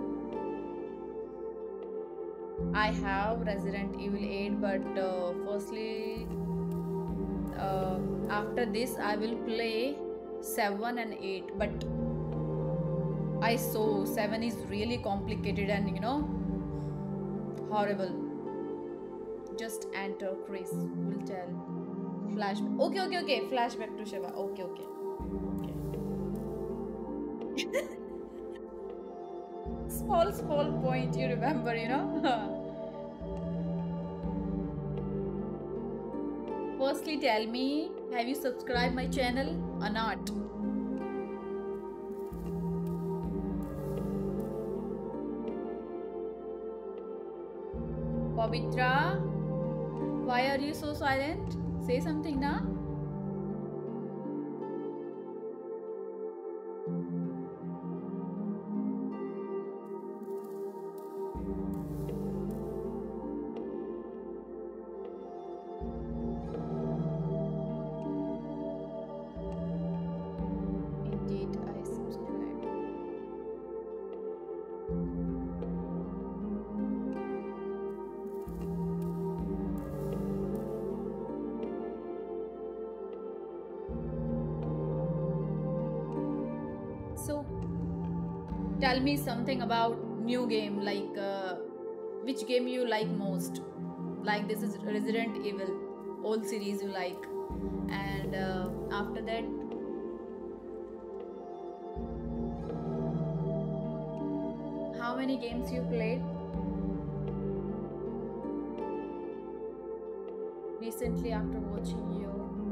I have Resident Evil eight, but uh, firstly, uh, after this, I will play seven and eight. But I saw seven is really complicated and you know horrible. Just enter Chris will tell. Flashback. Okay, okay, okay. Flashback to Shiva. Okay, okay. Okay. Small, small point you remember, you know. Firstly, tell me, have you subscribed my channel or not? Pavitra, why are you so silent? Say something now. Indeed, I subscribed. So, tell me something about new game, like uh, which game you like most. Like this is Resident Evil. all series you like, and uh, after that how many games you played recently after watching your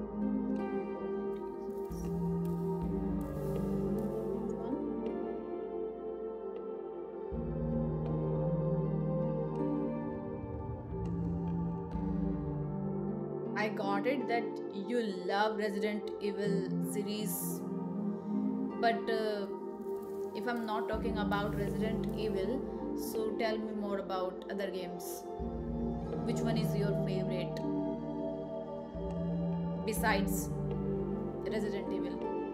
I got it that you love Resident Evil series, but uh, if I'm not talking about Resident Evil, so tell me more about other games. Which one is your favorite besides Resident Evil?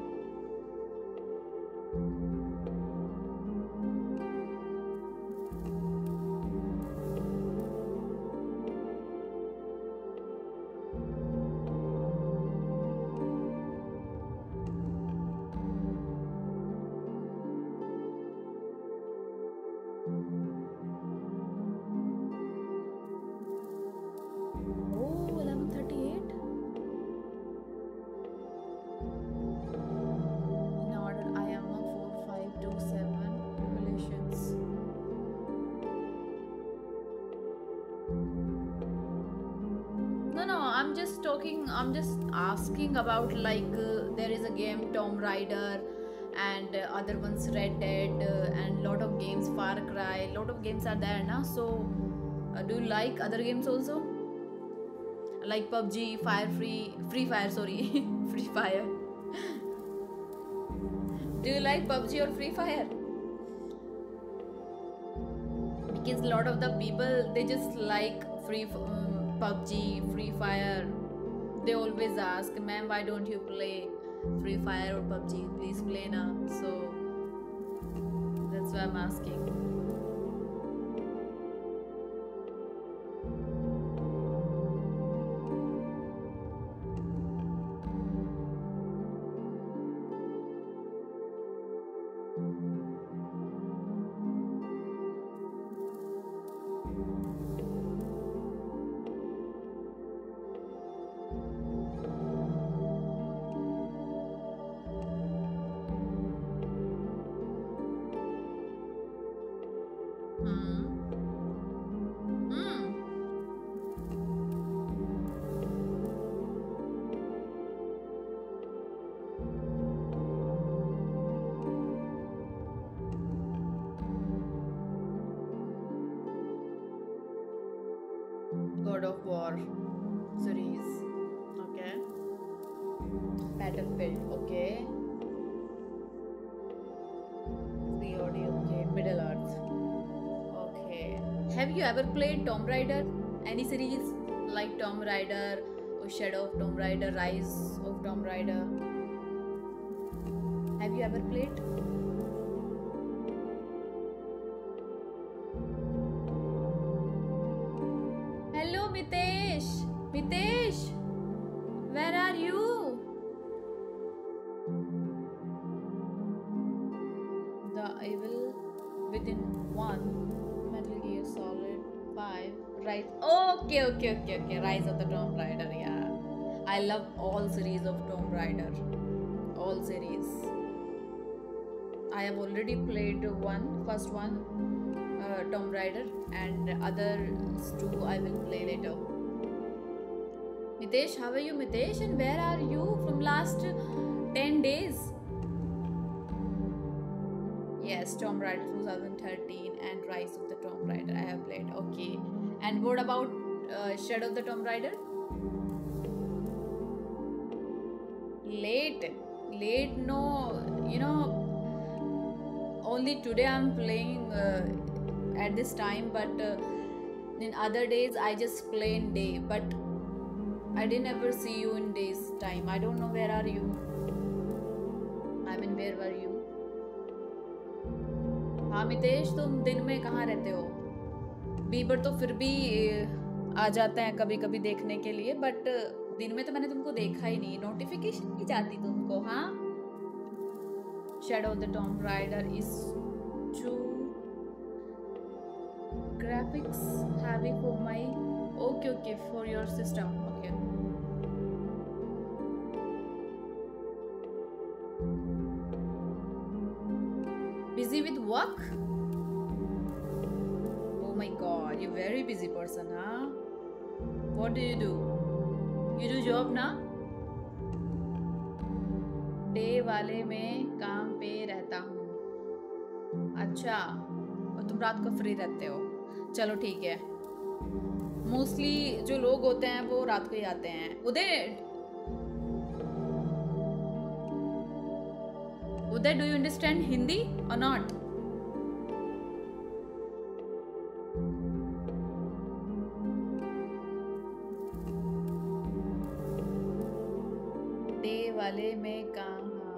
Oh, eleven thirty-eight. In order, I am a four five two seven Revelations. No, no, I'm just talking, I'm just asking about like uh, there is a game Tomb Raider and uh, other ones Red Dead uh, and lot of games Far Cry, lot of games are there na, so uh, do you like other games also? Like P U B G, Fire Free, Free Fire, sorry, Free Fire. Do you like P U B G or Free Fire? Because a lot of the people, they just like free um, P U B G, Free Fire. They always ask, ma'am, why don't you play Free Fire or P U B G? Please play now. So that's why I'm asking. Hmm. Hmm. God of War series. Okay. Battlefield. Okay. C O D. Okay. Middle Earth. Okay. Have you ever played Tomb Raider? Any series like Tomb Raider or Shadow of Tomb Raider, Rise of Tomb Raider? Have you ever played? Hello, Mitesh. Mitesh, where are you? The Evil Within one, Metal Gear Solid five, Rise. Okay, okay, okay, okay. Rise of the Tomb Raider. Yeah, I love all series of Tomb Raider. All series. I have already played one, first one, uh, Tomb Raider, and others two I will play later. Mitesh, how are you, Mitesh? And where are you from last ten days? Yes, Tomb Raider twenty thirteen and Rise of the Tomb Raider I have played. Okay. And what about uh, Shadow of the Tomb Raider? Late. Late, no. You know, only today I'm playing uh, at this time, but uh, in other days I just play in day. But I didn't ever see you in days time. I don't know where are you. I mean, where were you? हाँ मितेश, तुम दिन में कहाँ रहते हो? Bieber तो फिर भी आ जाते हैं कभी कभी देखने के लिए, बट दिन में तो मैंने तुमको देखा ही नहीं. नोटिफिकेशन नहीं जाती तुमको? हाँ. Shadow of the Tomb Raider is too graphics heavy for my. Okay, okay, for your system. Okay. work? Oh my god, you're very busy person, huh? What do you do? You do job ना? Day वाले में काम पे रहता हूँ. अच्छा, और तुम रात को फ्री रहते हो. चलो ठीक है. मोस्टली जो लोग होते हैं वो रात को ही आते हैं. Uday, Uday, do you understand Hindi or not? Day वाले में काम.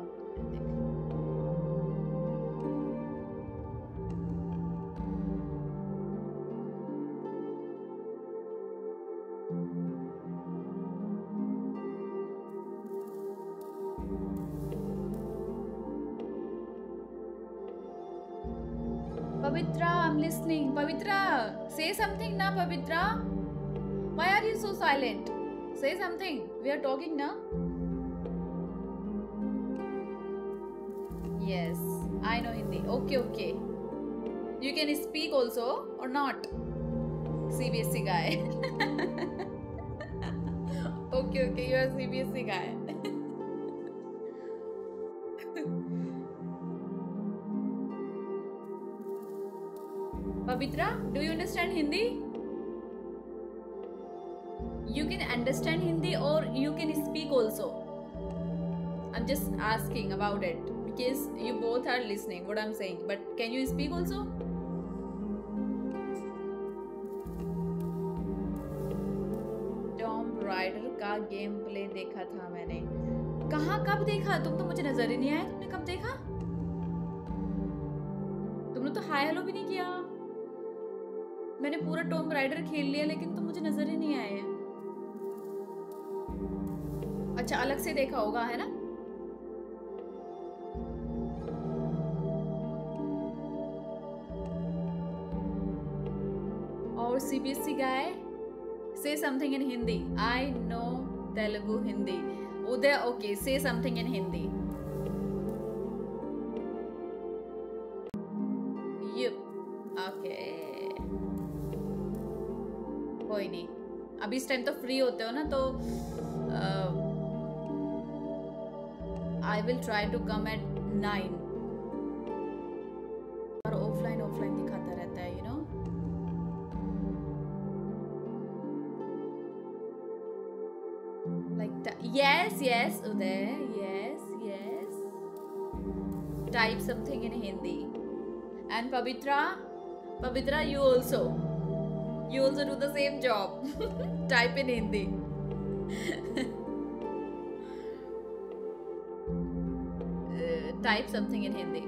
Pavitra, I'm listening. Pavitra, say something na, Pavitra. Why are you so silent? Say something. We are talking na. Yes, I know Hindi. Okay, okay. You can speak also or not? C B S E guy. Okay, okay. You are C B S E guy. Pavitra, do you understand Hindi? You can understand Hindi or you can speak also. I'm just asking about it because you both are listening what I'm saying. But can you speak also? Tomb Raider का game play देखा था मैंने. कहाँ कब देखा? तुम तो मुझे नजर ही नहीं आया. तुमने कब देखा? तुमने तो हाय हेलो भी नहीं किया. मैंने पूरा टॉम राइडर खेल लिया लेकिन तुम मुझे नजर ही नहीं आए. अच्छा, अलग से देखा होगा, है ना? और CBSE guy, say something in Hindi. I know Telugu Hindi. Uday, okay, say something in Hindi. You, okay. कोई नहीं. अभी इस टाइम तो फ्री होते हो ना, तो I will try to come at nine. और ऑफलाइन ऑफलाइन दिखाता रहता है, you know. Like yes yes Uday, yes yes. Type something in Hindi. And Pavitra, Pavitra, you also. You also do the same job. Type in Hindi. uh, type something in Hindi.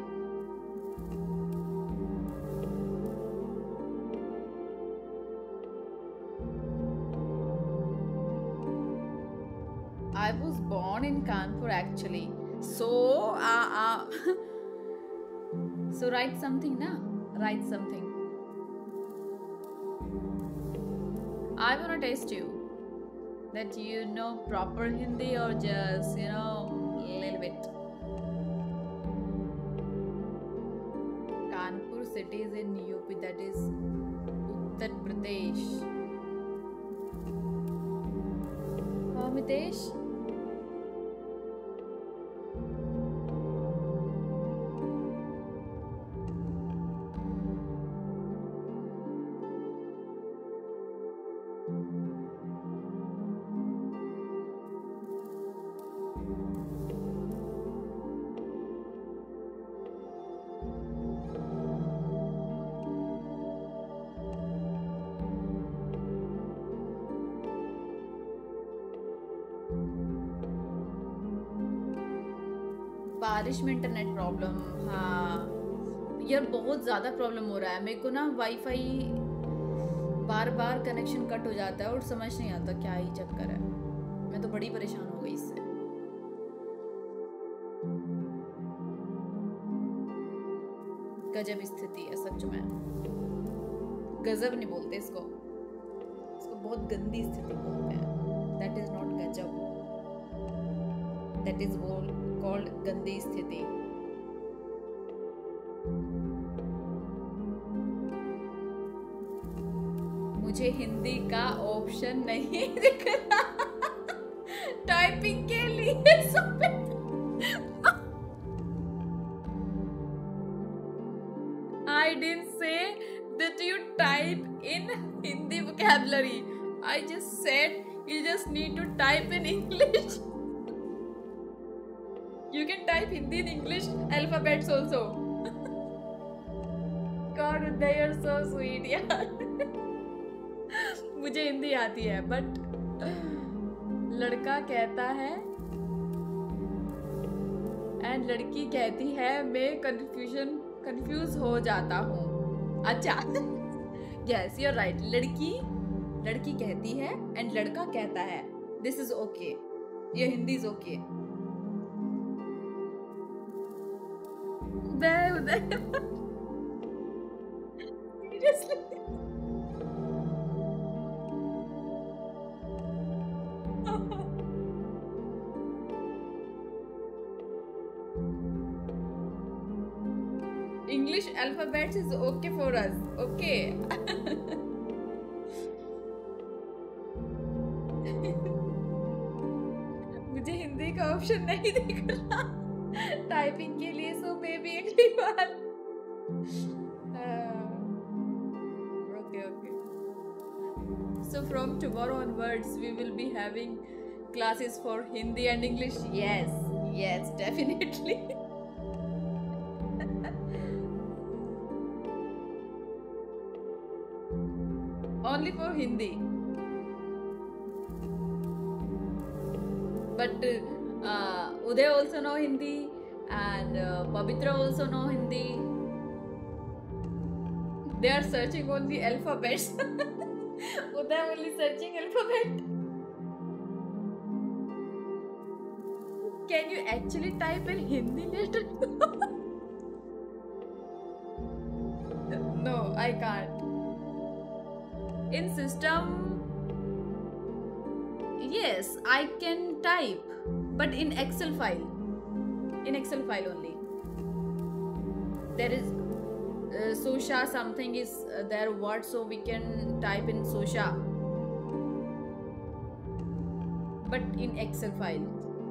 I was born in Kanpur actually. So, uh, uh, so write something, na? Write something. I wanna test you that you know proper Hindi or just, you know, a little bit. Kanpur city is in U P, that is Uttar Pradesh. Oh, Mitesh? बारिश में internet problem. हाँ यार, बहुत ज़्यादा problem हो रहा है मेरे को ना. वाईफाई बार बार कनेक्शन कट हो जाता है और समझ नहीं आता क्या ही चक्कर है. मैं तो बड़ी परेशान हो गई इससे. गजब स्थिति है सच में. गजब नहीं बोलते इसको, इसको बहुत गंदी स्थिति बोलते हैं. दैट इज नॉट गजब, दैट इज कॉल्ड गंदी स्थिति. मुझे हिंदी का ऑप्शन नहीं दिख रहा टाइपिंग के लिए। I didn't say that you type in Hindi vocabulary. I just said you just need to type in English. You can type Hindi and English alphabets also. God, they are so sweet, यार। मुझे हिंदी आती है, but लड़का कहता है and लड़की कहती है मैं कंफ्यूजन कंफ्यूज हो जाता हूँ। अच्छा, यस यू आर राइट। लड़की लड़की कहती है एंड लड़का कहता है। दिस इज ओके, ये Hindi is okay. Seriously English alphabets is okay for us, okay? मुझे हिंदी का ऑप्शन नहीं दिख रहा टाइपिंग के लिए, सो मे बी अगली बार। Okay okay, so from tomorrow onwards we will be having classes for Hindi and English. Yes, yes, definitely. Only for Hindi, but uh, Uday also know Hindi and uh, Pavitra also know Hindi. They are searching on the alphabets. Uday only searching alphabet. Can you actually type in Hindi letter? No, I can't. In system, yes, I can type, but in Excel file. In Excel file only. There is uh, Sosha something is uh, there word, so we can type in Sosha. But in Excel file.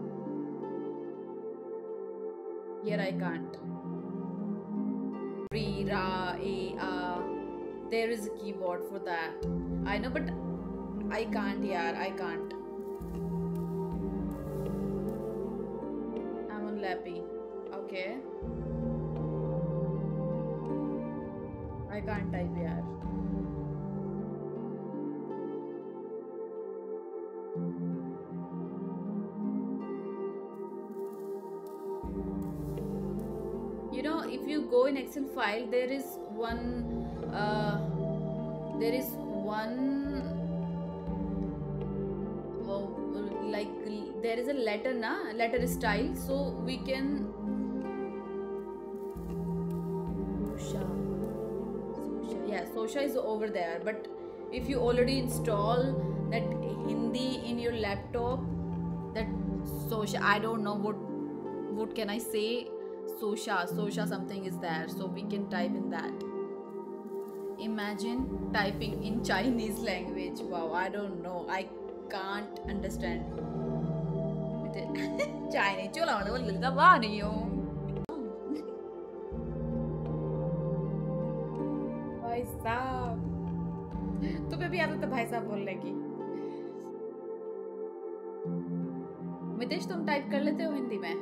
Here I can't. Re, ra, a, a. There is a keyboard for that. I know, but I can't, yaar. I can't. I'm on Lappy. Okay. I can't type, yaar. You know, if you go in Excel file, there is one uh, there is one oh, like there is a letter na letter style, so we can Sosha, Sosha, yeah, Sosha is over there. But if you already install that Hindi in your laptop, that Sosha, I don't know what what can I say, Sosha, Sosha something is there, so we can type in that. Imagine typing in Chinese language. Wow, I don't know. I can't understand. Chinese चलो मैं बोल लगा वाह नहीं हूँ. भाई साहब, तुम्हें भी आता था भाई साहब बोलने की. मितेश तुम टाइप कर लेते हो हिंदी में?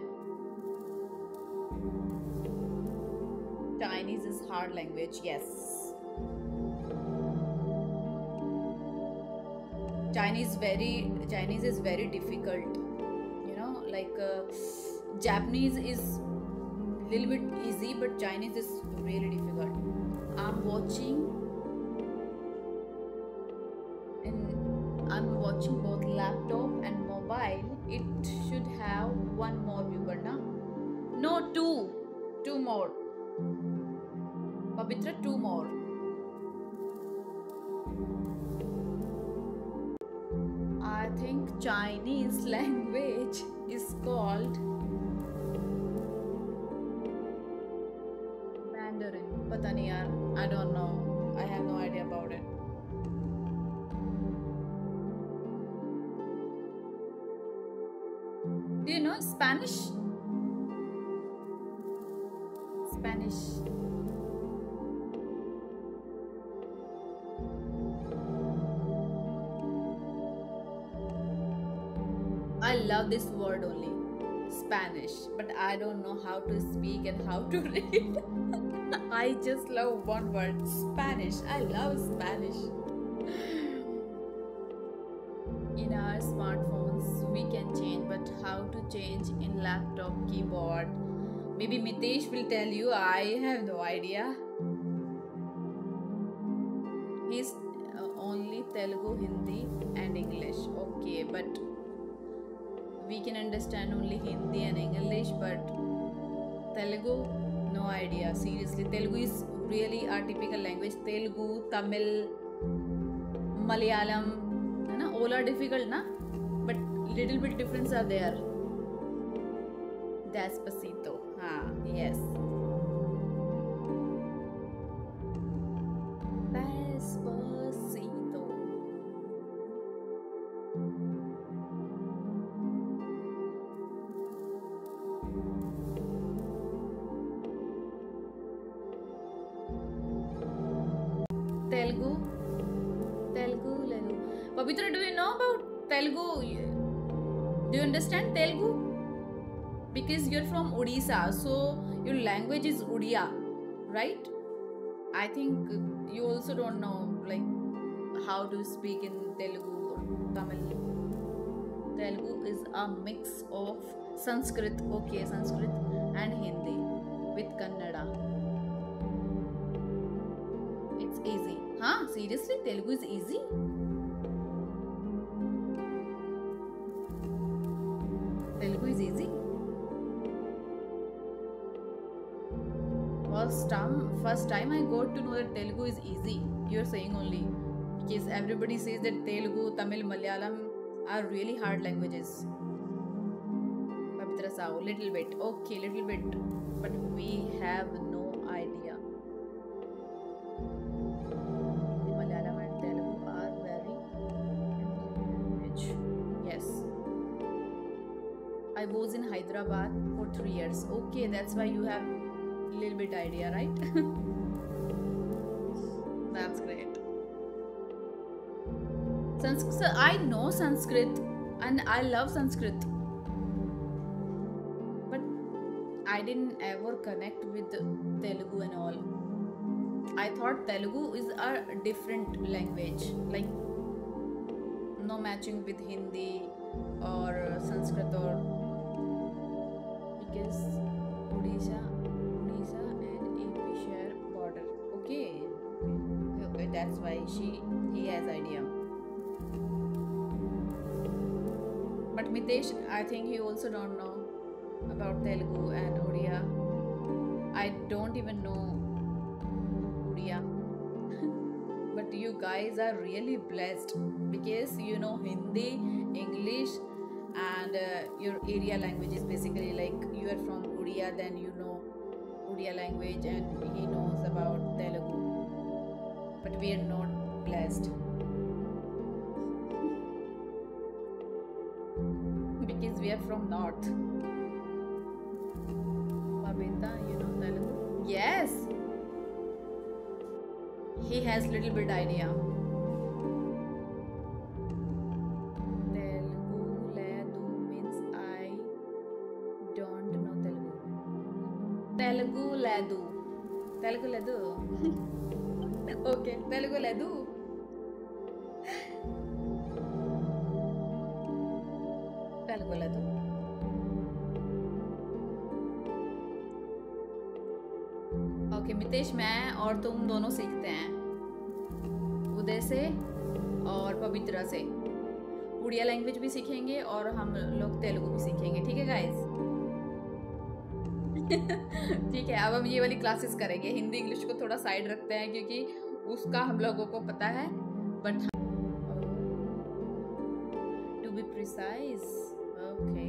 Chinese is hard language, yes. Chinese very Chinese is very difficult. You know, like uh, Japanese is little bit easy, but Chinese is really difficult. I'm watching and I'm watching both laptop and mobile. It should have one more viewer, na? No, two, two more. Pavitra, two more. I think Chinese language is called Mandarin. Pata nahi yaar. I don't know. I have no idea about it. Do you know Spanish? Spanish. I love this word only, Spanish, but I don't know how to speak and how to read. I just love one word, Spanish. I love Spanish. In our smartphones, we can change, but how to change in laptop keyboard? Maybe Mitesh will tell you. I have no idea. He's uh, only Telugu, Hindi, and English. Okay, but we can understand only Hindi and English, but Telugu, no idea. Seriously, Telugu is really our typical language. Telugu, Tamil, Malayalam, na? All are difficult, na? But little bit difference are there. Despacito, ah, yes. Despacito. Telugu, Telugu, Telugu. Pavitra, do you know about Telugu? Do you understand Telugu? Because you're from Odisha, so your language is Odia, right? I think you also don't know like how to speak in Telugu or Tamil. Telugu is a mix of Sanskrit, okay, Sanskrit and Hindi with Kannada. It's easy. Huh? Seriously? Telugu is easy? Telugu is easy? First time, first time I got to know that Telugu is easy. You're saying only. Because everybody says that Telugu, Tamil, Malayalam are really hard languages. Pavitra Sao, little bit. Okay, little bit. But we have no idea. Malayalam and Telugu are very language. Yes. I was in Hyderabad for three years. Okay, that's why you have little bit idea, right? That's great. Sanskrit, I know Sanskrit and I love Sanskrit, but I didn't ever connect with Telugu and all. I thought Telugu is a different language, like no matching with Hindi or Sanskrit, or because Odisha and A P share border. Okay, okay, that's why she he has idea. But Mitesh, I think he also don't know about Telugu and Odia. I don't even know Odia. But you guys are really blessed because you know Hindi, English, and uh, your area language is basically like you are from Odia, then you know Odia language, and he knows about Telugu. But we are not blessed because we are from north. Babita, you know Telugu? Yes, he has little bit idea. Telugu ledu means I don't know Telugu. Telugu ledu. Telugu ledu. Okay, Telugu ledu. Telugu ledu. Okay, Mitesh, मैं और तुम दोनों सीखते हैं, उदय से और पवित्रा से। Odia language भी सीखेंगे और हम लोग तेलुगु भी सीखेंगे, ठीक है गाइस? ठीक है, अब हम ये वाली क्लासेस करेंगे। हिंदी इंग्लिश को थोड़ा साइड रखते हैं क्योंकि उसका हम लोगों को पता है, but to be precise, okay,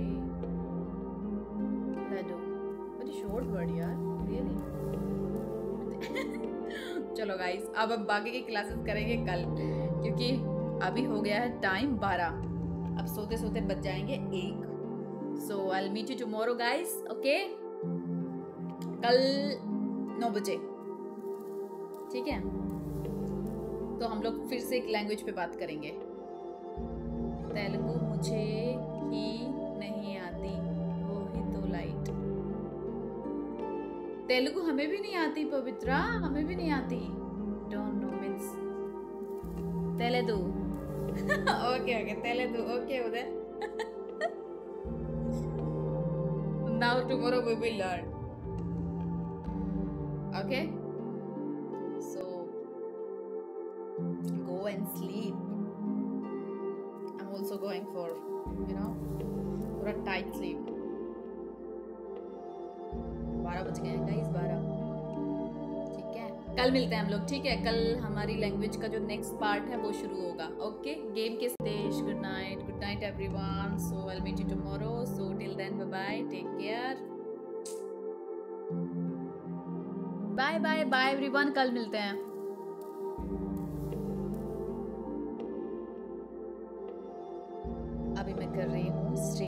laddoo, बड़ी शॉर्ट वर्ड यार, रियली। चलो गाइस, अब हम बाकी की क्लासेस करेंगे कल, क्योंकि अभी हो गया है टाइम बारह, अब सोते सोते बच जाएंगे एक। So I meet you tomorrow guys, okay? कल नौ बजे, ठीक है? तो हम लोग फिर से एक लैंग्वेज पे बात करेंगे। तेलुगु मुझे ही नहीं आती, वो ही तो लाइट। तेलुगु हमें भी नहीं आती पवित्रा, हमें भी नहीं आती। Don't know means Telugu. Okay okay Telugu, okay Uday. Now tomorrow we will learn, okay? So go and sleep. I'm also going for, you know, for a tight sleep. बारह बज गए हैं गाइस, बारह। ठीक है, कल मिलते हैं हम लोग, ठीक है? कल हमारी लैंग्वेज का जो नेक्स्ट पार्ट है वो शुरू होगा, ओके? गेम के stage. Good night, good night everyone. So I will meet you tomorrow. So till then bye bye, take care, bye bye bye everyone. कल मिलते हैं। अभी मैं कर रही हूँ